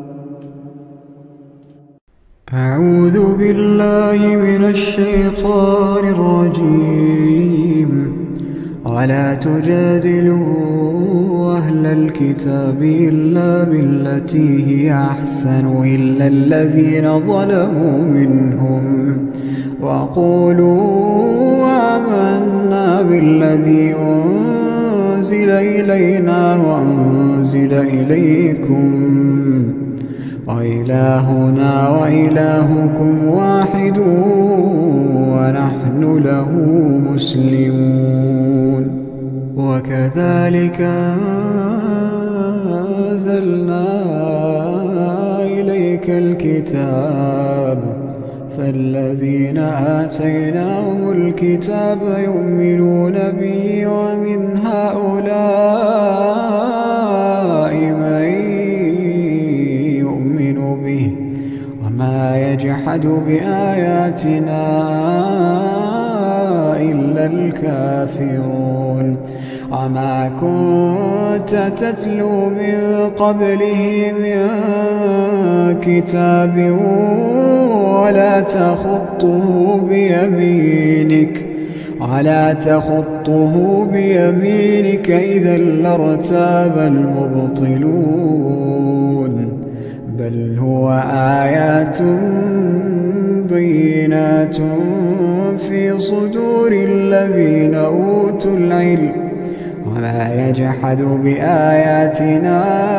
أعوذ بالله من الشيطان الرجيم. ولا تجادلوا أهل الكتاب إلا بالتي هي أحسن إلا الذين ظلموا منهم وقولوا آمنا بالذي أنزل إلينا وأنزل إليكم وإلهنا وإلهكم واحد ونحن له مسلمون. وكذلك أنزلنا إليك الكتاب فالذين آتيناهم الكتاب يؤمنون به ومن هؤلاء من يؤمن به وما يجحد بآياتنا إلا الكافرون. وما كنت تتلو من قبله من كتاب ولا تخطه بيمينك ولا تخطه بيمينك إذا لارتاب المبطلون بل هو آيات بينات في صدور الذين أوتوا العلم وما يجحد بآياتنا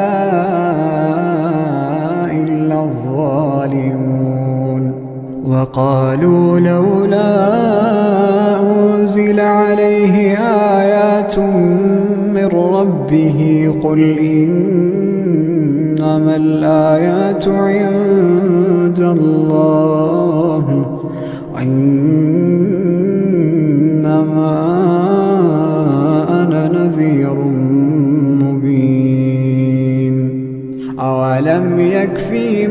إلا الظالمون. وقالوا لولا أنزل عليه آيات من ربه قل إنما الآيات عند الله وإنما أنا نذير مبين. أولم يكفهم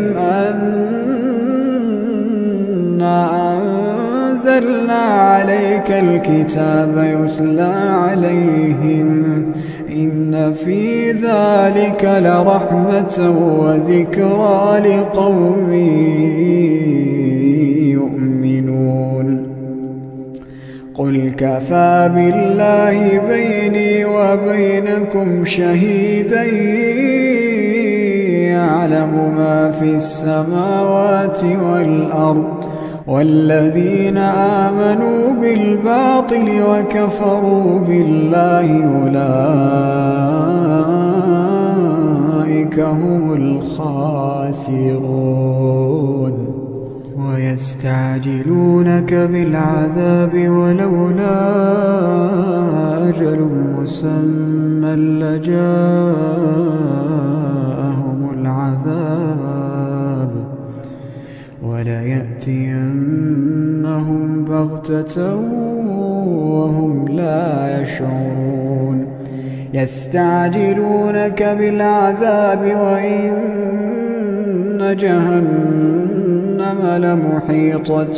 أنا أنزلنا عليك الكتاب يتلى عليهم إن في ذلك لرحمة وذكرى لقوم يؤمنون قل كفى بالله بيني وبينكم شهيدا يعلم ما في السماوات والأرض والذين آمنوا بالباطل وكفروا بالله أولئك هم الخاسرون ويستعجلونك بالعذاب ولولا أجل مسمى لجاءهم العذاب وليأتينهم بغتة وهم لا يشعرون يستعجلونك بالعذاب وإن جهنم لمحيطة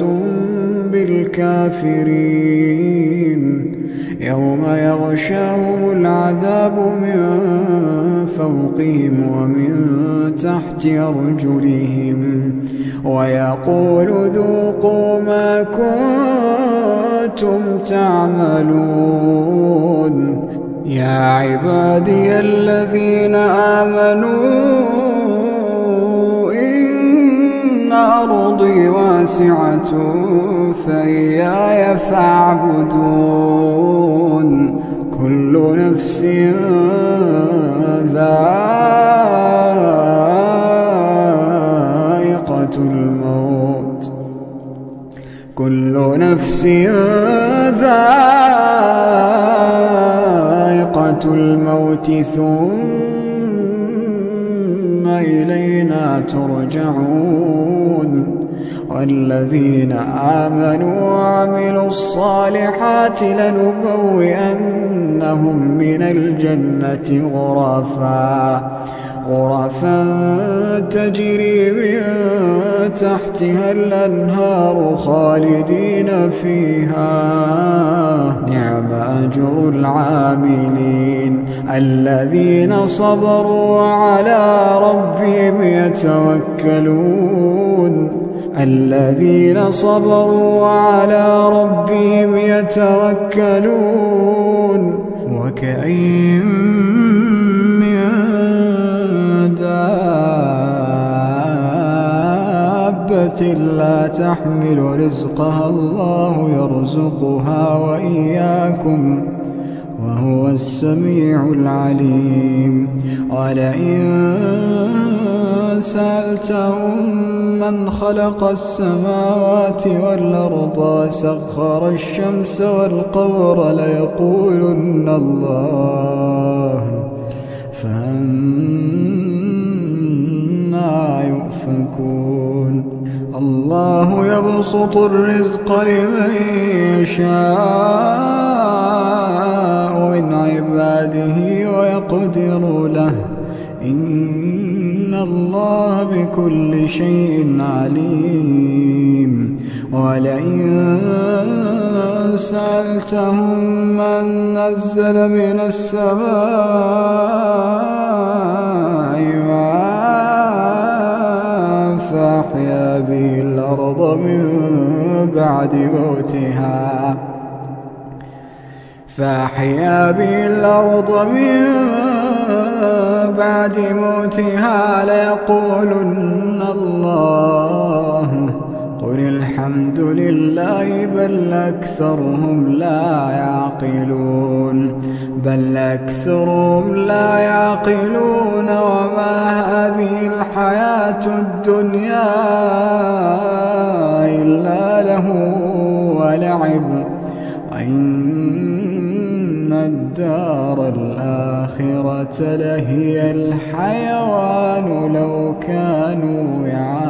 بالكافرين يوم يغشاهم العذاب من فوقهم ومن تحت أرجلهم ويقول ذوقوا ما كنتم تعملون يا عبادي الذين آمنوا إن أرضي واسعة فإياي فاعبدون كل نفس ذائقة الموت كل نفس ذائقة الموت ثم إلينا ترجعون والذين آمنوا وعملوا الصالحات لنبوئنهم من الجنة غرفا غرفا تجري من تحتها الأنهار خالدين فيها نعم أجر العاملين الذين صبروا وعلى ربهم يتوكلون الذين صبروا وعلى ربهم يتوكلون وكأين من دابة لا تحمل رزقها الله يرزقها وإياكم وهو السميع العليم ولئن سألتهم من خلق السماوات والأرض وسخر الشمس والقمر ليقولن الله فأنى يؤفكون الله يبسط الرزق لمن يشاء من عباده ويقدر له إن الله بكل شيء عليم ولئن سألتهم من نزل من السماء ماء فأحيا به الأرض من بعد موتها فأحيا به الأرض من بعد موتها ليقولن الله قل الحمد لله بل أكثرهم لا يعقلون بل أكثرهم لا يعقلون وما هذه الحياة الدنيا إلا له ولعب وإن الدار الآخرة لهي الحيوان لو كانوا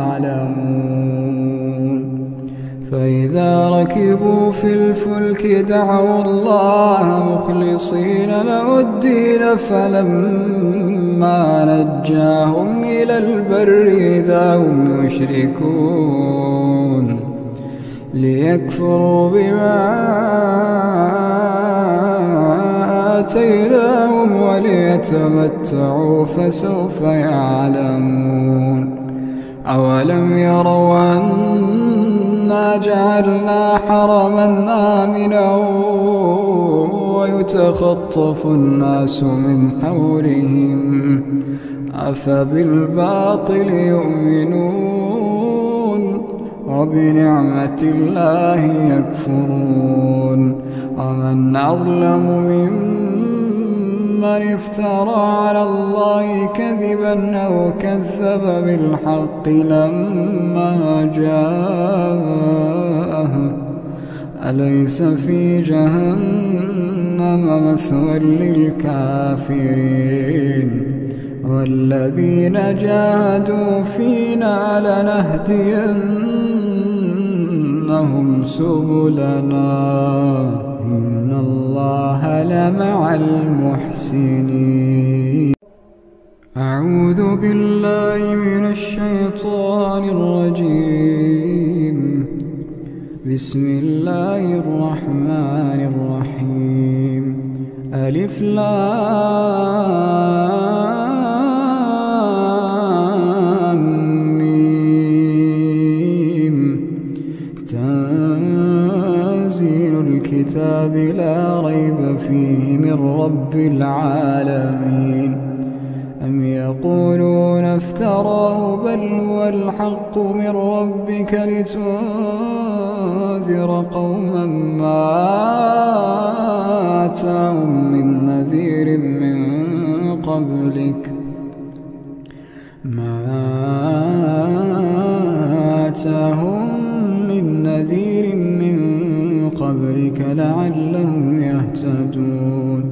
يعلمون فإذا ركبوا في الفلك دعوا الله مخلصين له الدين فلما نجاهم إلى البر إذا هم يشركون ليكفروا بما آتيناهم وليتمتعوا فسوف يعلمون. أولم يروا أنا جعلنا حرما آمنا ويتخطف الناس من حولهم أفبالباطل يؤمنون وبنعمة الله يكفرون. ومن أظلم ممن افترى على الله كذبا أو كذب بالحق لما جاءه أليس في جهنم مثوى للكافرين. والذين جاهدوا فينا لنهدينهم سبلنا إن الله لمع المحسنين. أعوذ بالله من الشيطان الرجيم. بسم الله الرحمن الرحيم. ألف لام ميم. تنزيل الكتاب لا ريب فيه من رب العالمين. أم يقولون افتراه بل هو الحق من ربك لتنذر قوما ما آتاهم من نذير من قبلك ما آتاهم من نذير من قبلك لعلهم يهتدون.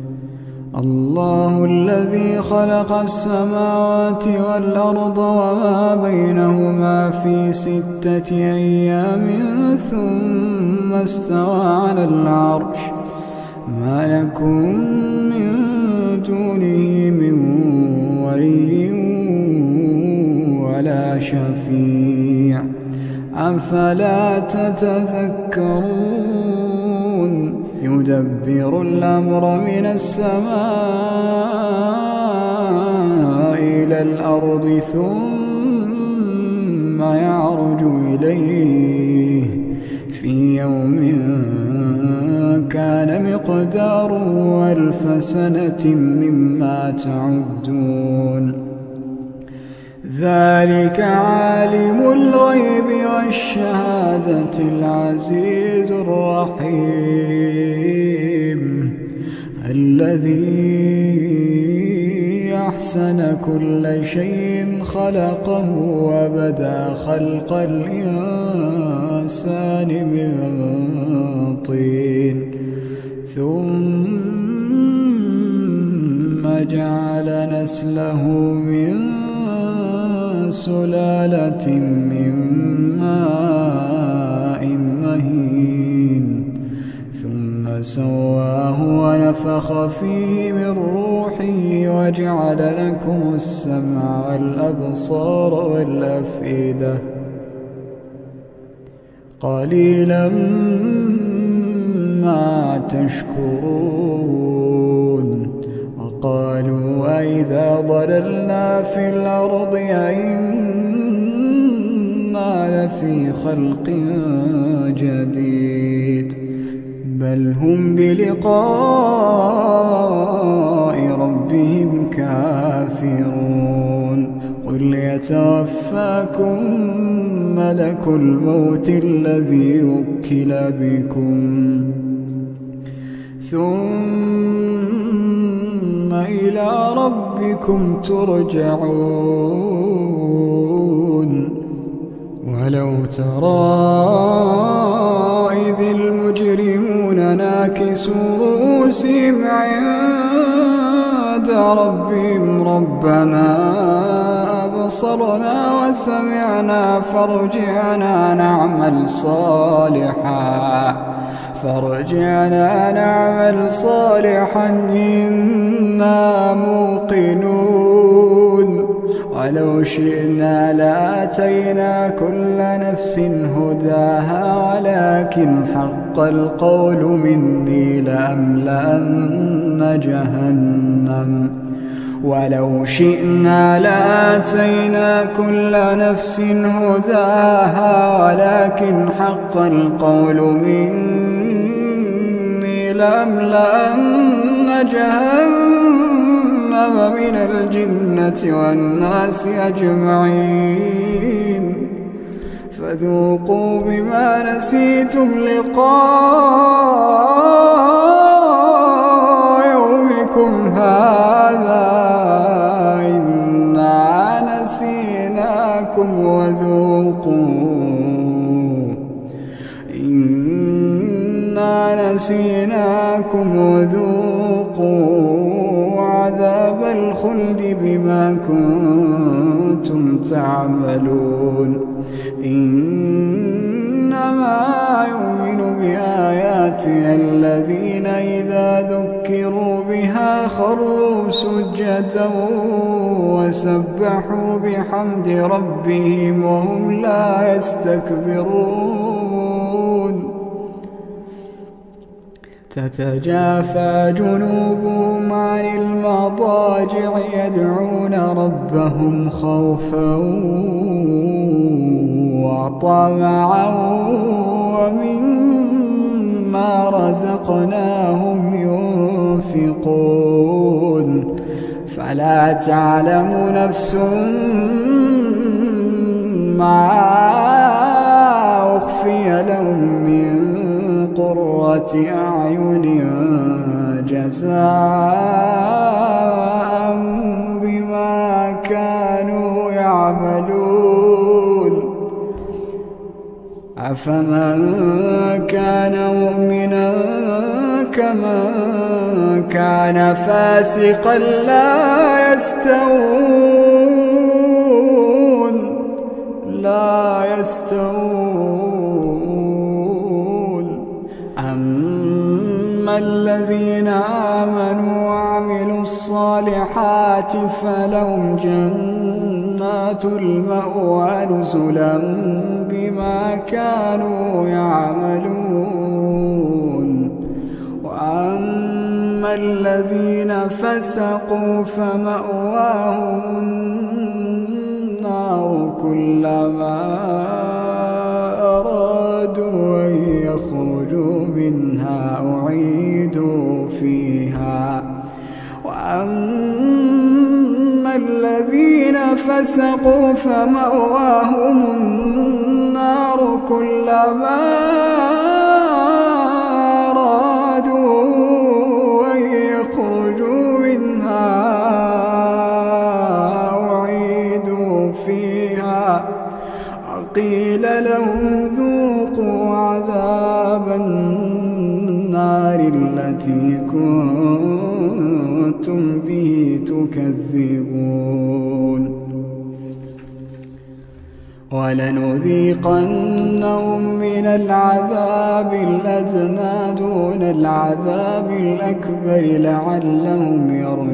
الله الذي خلق السماوات والأرض وما بينهما في ستة أيام ثم استوى على العرش ما لكم من دونه من ولي ولا شفيع أفلا تتذكرون. يدبر الأمر من السماء إلى الأرض ثم يعرج إليه في يوم كان مقداره ألف سنة مما تعدون. ذلك عالم الغيب والشهادة العزيز الرحيم الذي أحسن كل شيء خلقه وبدأ خلق الإنسان من طين ثم جعل نسله من سلالة من ماء مهين ثم سواه ونفخ فيه من روحه وجعل لكم السمع والأبصار والأفئدة قليلا ما تشكرون. وقالوا أئذا ضللنا في الأرض أئنا لفي خلق جديد بل هم بلقاء ربهم كافرون. قل يتوفاكم ملك الموت الذي وكل بكم ثم إلى ربكم ترجعون. ولو ترى إذ المجرمون ناكسوا رؤوسهم عند ربهم ربنا أبصرنا وسمعنا فارجعنا نعمل صالحا فارجعنا نعمل صالحا إنا موقنون. ولو شئنا لآتينا كل نفس هداها ولكن حق القول مني لأملأن جهنم ولو شئنا لآتينا كل نفس هداها ولكن حق القول مني لأملأن جهنم من الجنة والناس أجمعين فذوقوا بما نسيتم لقاء يومكم هذا إنا نسيناكم وذوقوا إنا نسيناكم وذوقوا عذاب الخلد بما كنتم تعملون إنما يؤمن بآياتنا الذين إذا ذكروا بها خروا سجدا وسبحوا بحمد ربهم وهم لا يستكبرون تتجافى جنوبهم عن المضاجع يدعون ربهم خوفا وطمعا ومما رزقناهم ينفقون فلا تعلم نفس ما أخفي لهم من قرة أعين جزاء بما كانوا يعملون أفمن كان مؤمنا كمن كان فاسقا لا يستوون لا يستوون أما الذين آمنوا وعملوا الصالحات فلهم جنات المأوى نزلا بما كانوا يعملون وأما الذين فسقوا فمأواهم النار كلما أرادوا أن يخرجوا منها أعيدوا فيها وأما الذين فسقوا فمأواهم النار كلما أرادوا أن يخرجوا منها أعيدوا فيها وقيل لهم ذوقوا عذاب النار التي كنتم به تكذبون ولنذيقنهم من العذاب الأدنى دون العذاب الأكبر لعلهم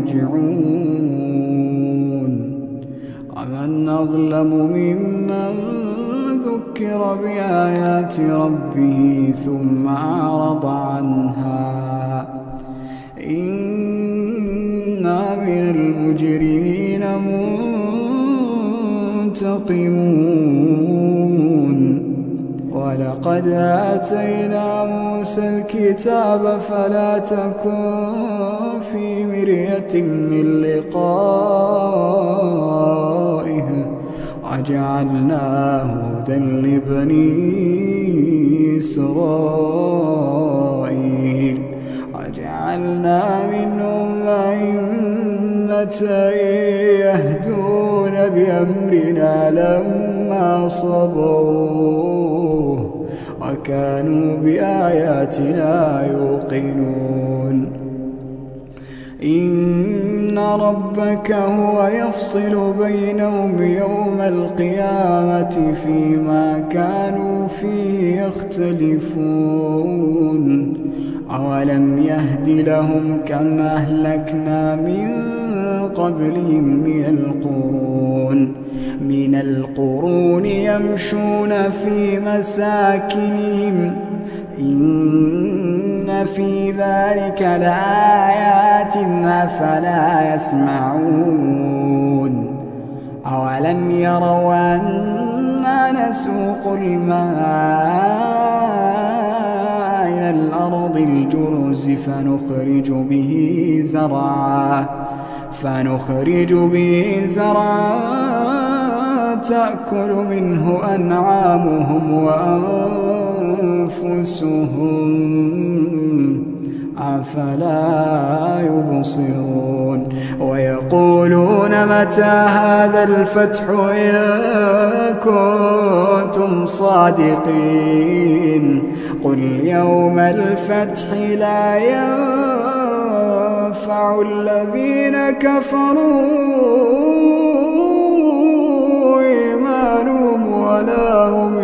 يرجعون ومن أظلم ممن ذكر بآيات ربه ثم أعرض عنها إنا من المجرمين منتقمون ولقد آتينا موسى الكتاب فلا تكن في مرية من لقائه وجعلناه هدى لبني إسرائيل وجعلنا منهم أئمة يهدون بأمرنا لما صبروا وكانوا بآياتنا يوقنون إن ربك هو يفصل بينهم يوم القيامة فيما كانوا فيه يختلفون أولم يهد لهم كم أهلكنا من قبلهم من القرون من القرون يمشون في مساكنهم إن إن في ذلك لآيات أفلا يسمعون أولم يروا أنا نسوق الماء إلى الأرض الجرز فنخرج به زرعا فنخرج به زرعا تأكل منه أنعامهم وأنفسهم أفلا يبصرون ويقولون متى هذا الفتح إن كنتم صادقين قل يوم الفتح لا ينفع الذين كفروا إيمانهم ولا هم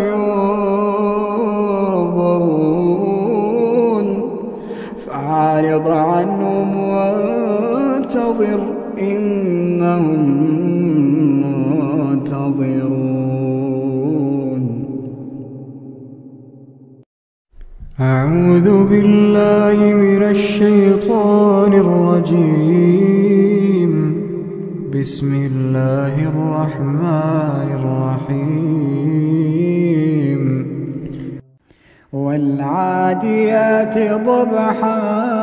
ينظرون فأعرض عنهم وانتظر إنهم منتظرون. أعوذ بالله من الشيطان الرجيم. بسم الله الرحمن الرحيم. والعاديات ضبحا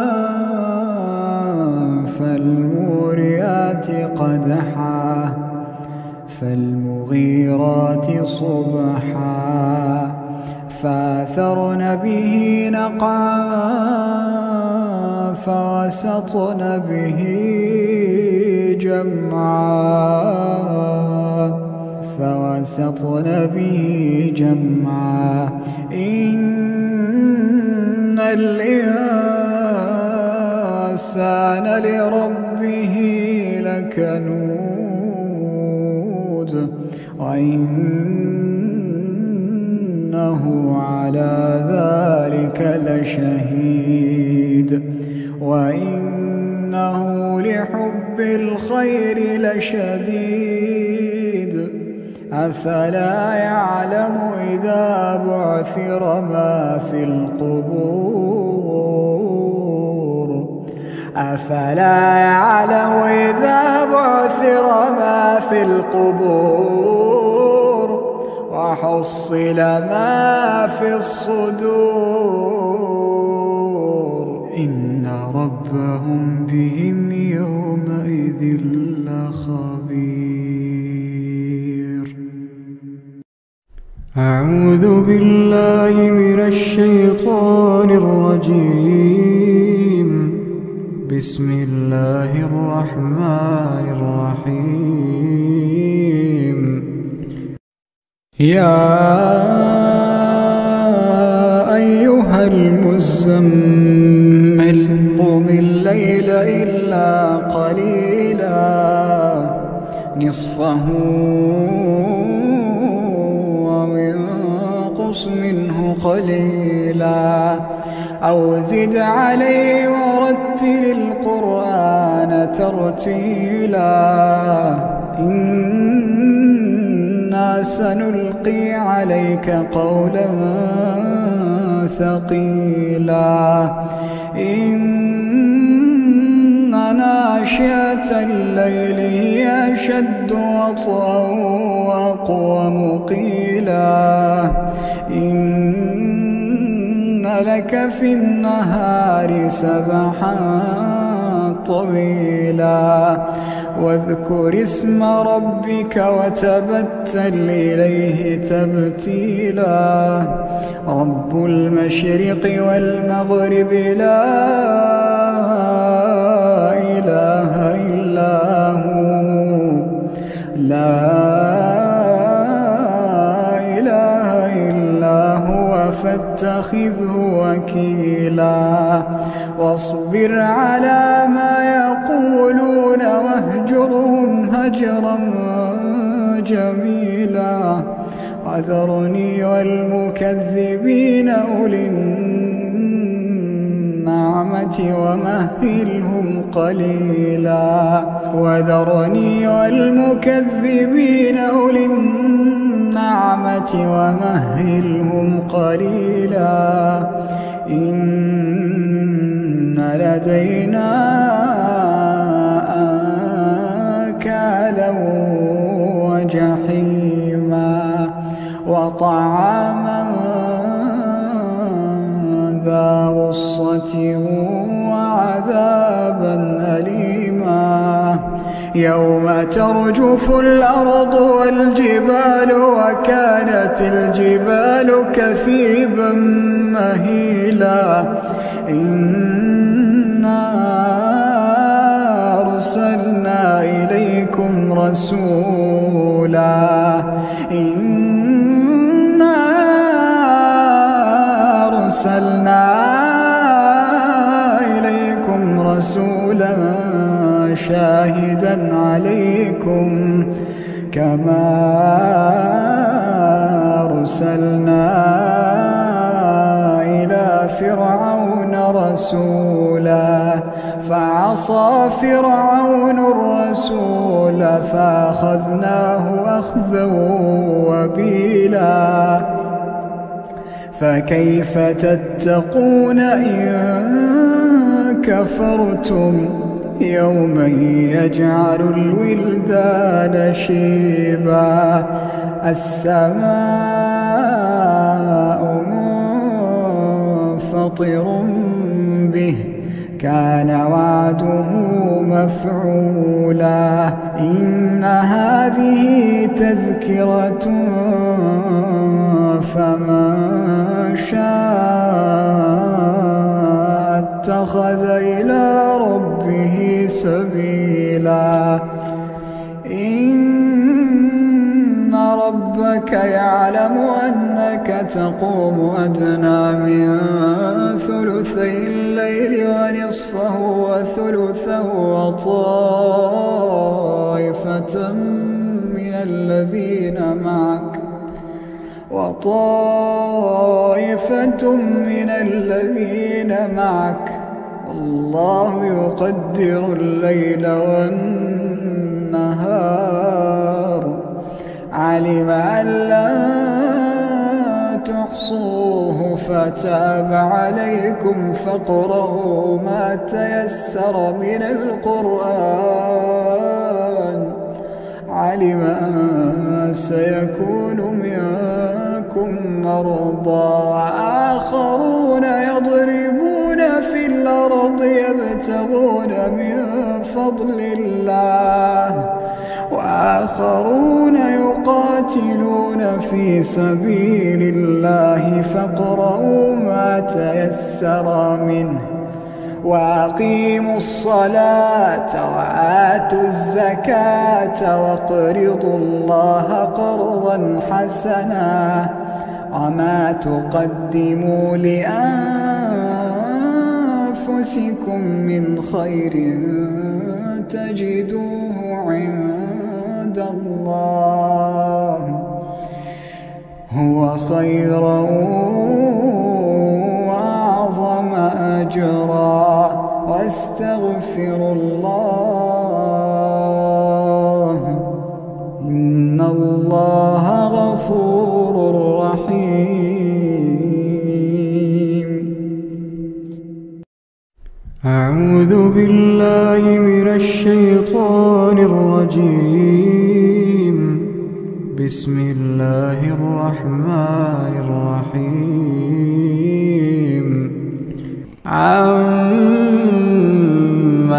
فالموريات قدحا فالمغيرات صبحا فأثرن به نقعا فوسطن به جمعا فوسطن به جمعا إن الإنسان لربه لكنود وإنه على ذلك لشهيد وإنه لحب الخير لشديد أفلا يعلم إذا بعثر ما في القبور أفلا يعلم إذا بعثر ما في القبور وحصل ما في الصدور إن ربهم بهم يومئذ لخبير. أعوذ بالله من الشيطان الرجيم. بسم الله الرحمن الرحيم. يا أيها المزمل قم الليل إلا قليلا نصفه وانقص منه قليلا أو زد عليه ورتل القرآن ترتيلا إنا سنلقي عليك قولا ثقيلا إن ناشئة الليل هي أشد وطئا وأقوم قيلا إن لك في النهار سبحا طويلا واذكر اسم ربك وتبتل إليه تبتيلا رب المشرق والمغرب لا إله إلا هو لا إله إلا هو فاتخذه وكيلا واصبر على ما يقولون واهجرهم هجرا جميلا وذرني والمكذبين أولي النعمة ومهلهم قليلا وذرني والمكذبين أولي النعمة ومهلهم قليلا إن لدينا أنكالا وجحيما وطعاما ذا غصة وعذابا أليما يوم ترجف الأرض والجبال وكانت الجبال كثيبا مهيلا إنا أرسلنا إليكم رسولا إنا أرسلنا إليكم رسولا شاهدا عليكم كما أرسلنا إلى فرعون رسولا فعصى فرعون الرسول فأخذناه أخذا وبيلا فكيف تتقون إن كفرتم يوما يجعل الولدان شيبا السماء منفطر به كان وعده مفعولا إن هذه تذكرة فمن شاء اتخذ إلى ربه سبيلا إن ربك يعلم أنك تقوم أدنى من ثلثي الليل ونصفه وثلثه وطائفة من الذين معك وطائفة من الذين معك والله يقدر الليل والنهار علم أن لا تحصوه فتاب عليكم فاقرؤوا ما تيسر من القرآن علم أن سيكون منكم مرضى وآخرون يضربون في الأرض يبتغون من فضل الله وآخرون يقاتلون في سبيل الله فاقرؤوا ما تيسر منه وأقيموا الصلاة وآتوا الزكاة واقرضوا الله قرضا حسنا وما تقدموا لأنفسكم من خير تجدوه عند الله هو خيرا وأعظم أجرا واستغفروا الله إن الله غفور رحيم. أعوذ بالله من الشيطان الرجيم. بسم الله الرحمن الرحيم. عما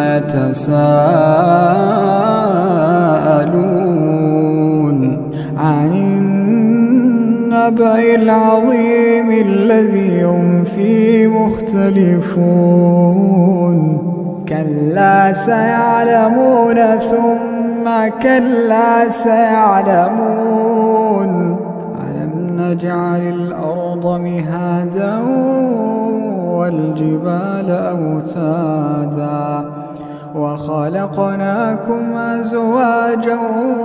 يتساءلون عن النبأ العظيم الذي هم فيه مختلفون كلا سيعلمون ثم كلا سيعلمون ألم نجعل الأرض مهادا والجبال أوتادا وخلقناكم أزواجا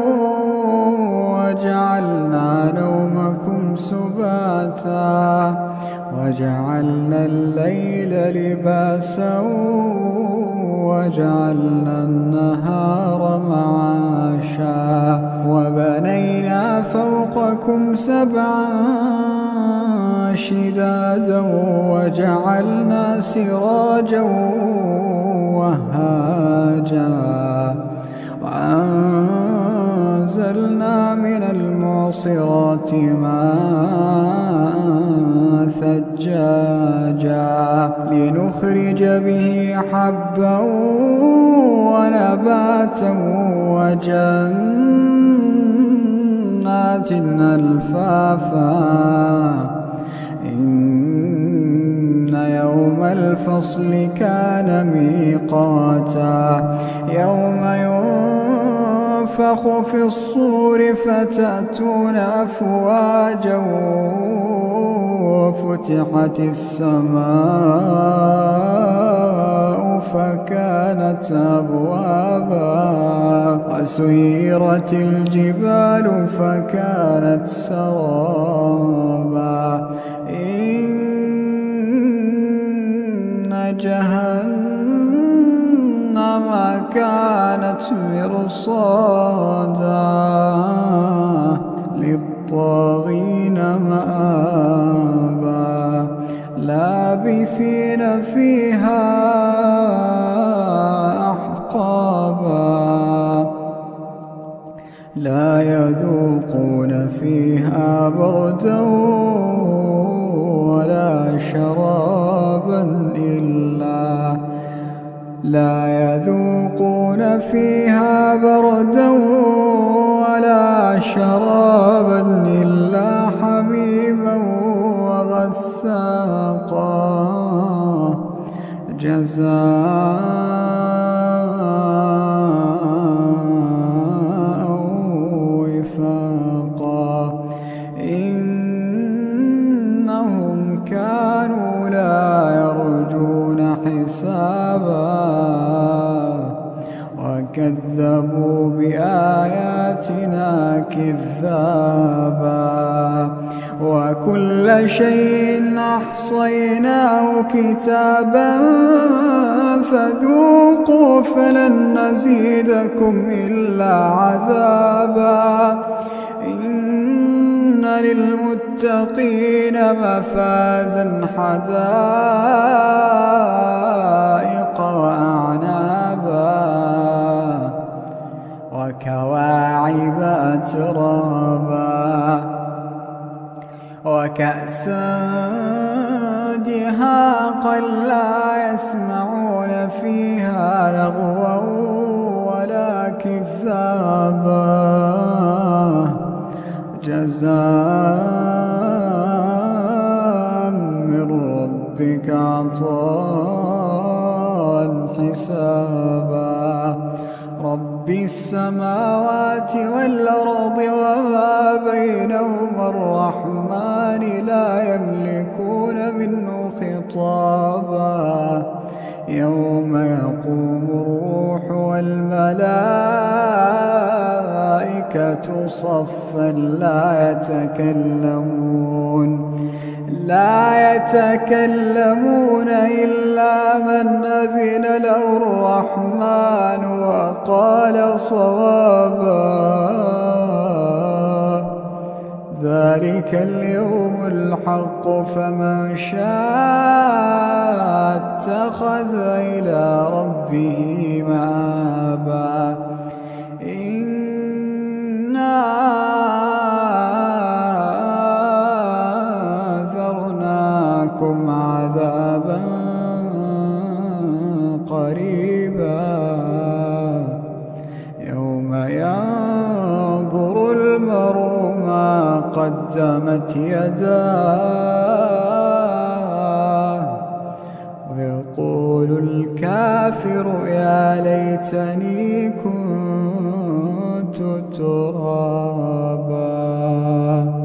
وجعلنا نومكم سباتا وجعلنا الليل لباسا وجعلنا النهار معاشا وبنينا فوقكم سبعا شدادا وجعلنا سراجا وأنزلنا من المعصرات ماء ثجاجا لنخرج به حبا ونباتا وجنات ألفافا إن يوم الفصل كان ميقاتا يوم ينفخ في الصور فتأتون أفواجا وفتحت السماء فكانت أبوابا وسيرت الجبال فكانت سرابا إن جهنم كانت مرصادا للطاغين مآبا لابثين فيها أحقابا لا يذوقون فيها بردا ولا شرابا إلا لا يذوقون فيها بردا ولا شرابا إلا حميما وغساقا جزاء وفاقا إنهم كانوا لا يرجون حسابا وكذبوا بآياتنا كذابا وكل شيء أحصيناه كتابا فذوقوا فلن نزيدكم إلا عذابا إن للمتقين مفازا حدائق وأعنابا وكواعب أترابا وكأسا دهاقا لا يسمعون فيها لغوا ولا كذابا جزاء من ربك عطاء حسابا رب السماوات والأرض وما بينهما الرحمن لا يملكون منه خطابا يوم يقوم الروح والملائكة صفا لا يتكلمون لا يتكلمون إلا من أذن له الرحمن وقال صوابا ذلك اليوم الحق فمن شاء اتخذ إلى ربه مآبا إنا أنذرناكم عذابا قريبا يوم ينظر المرء ما قدمت يداه ويقول الكافر يا ليتني كنت ترابا.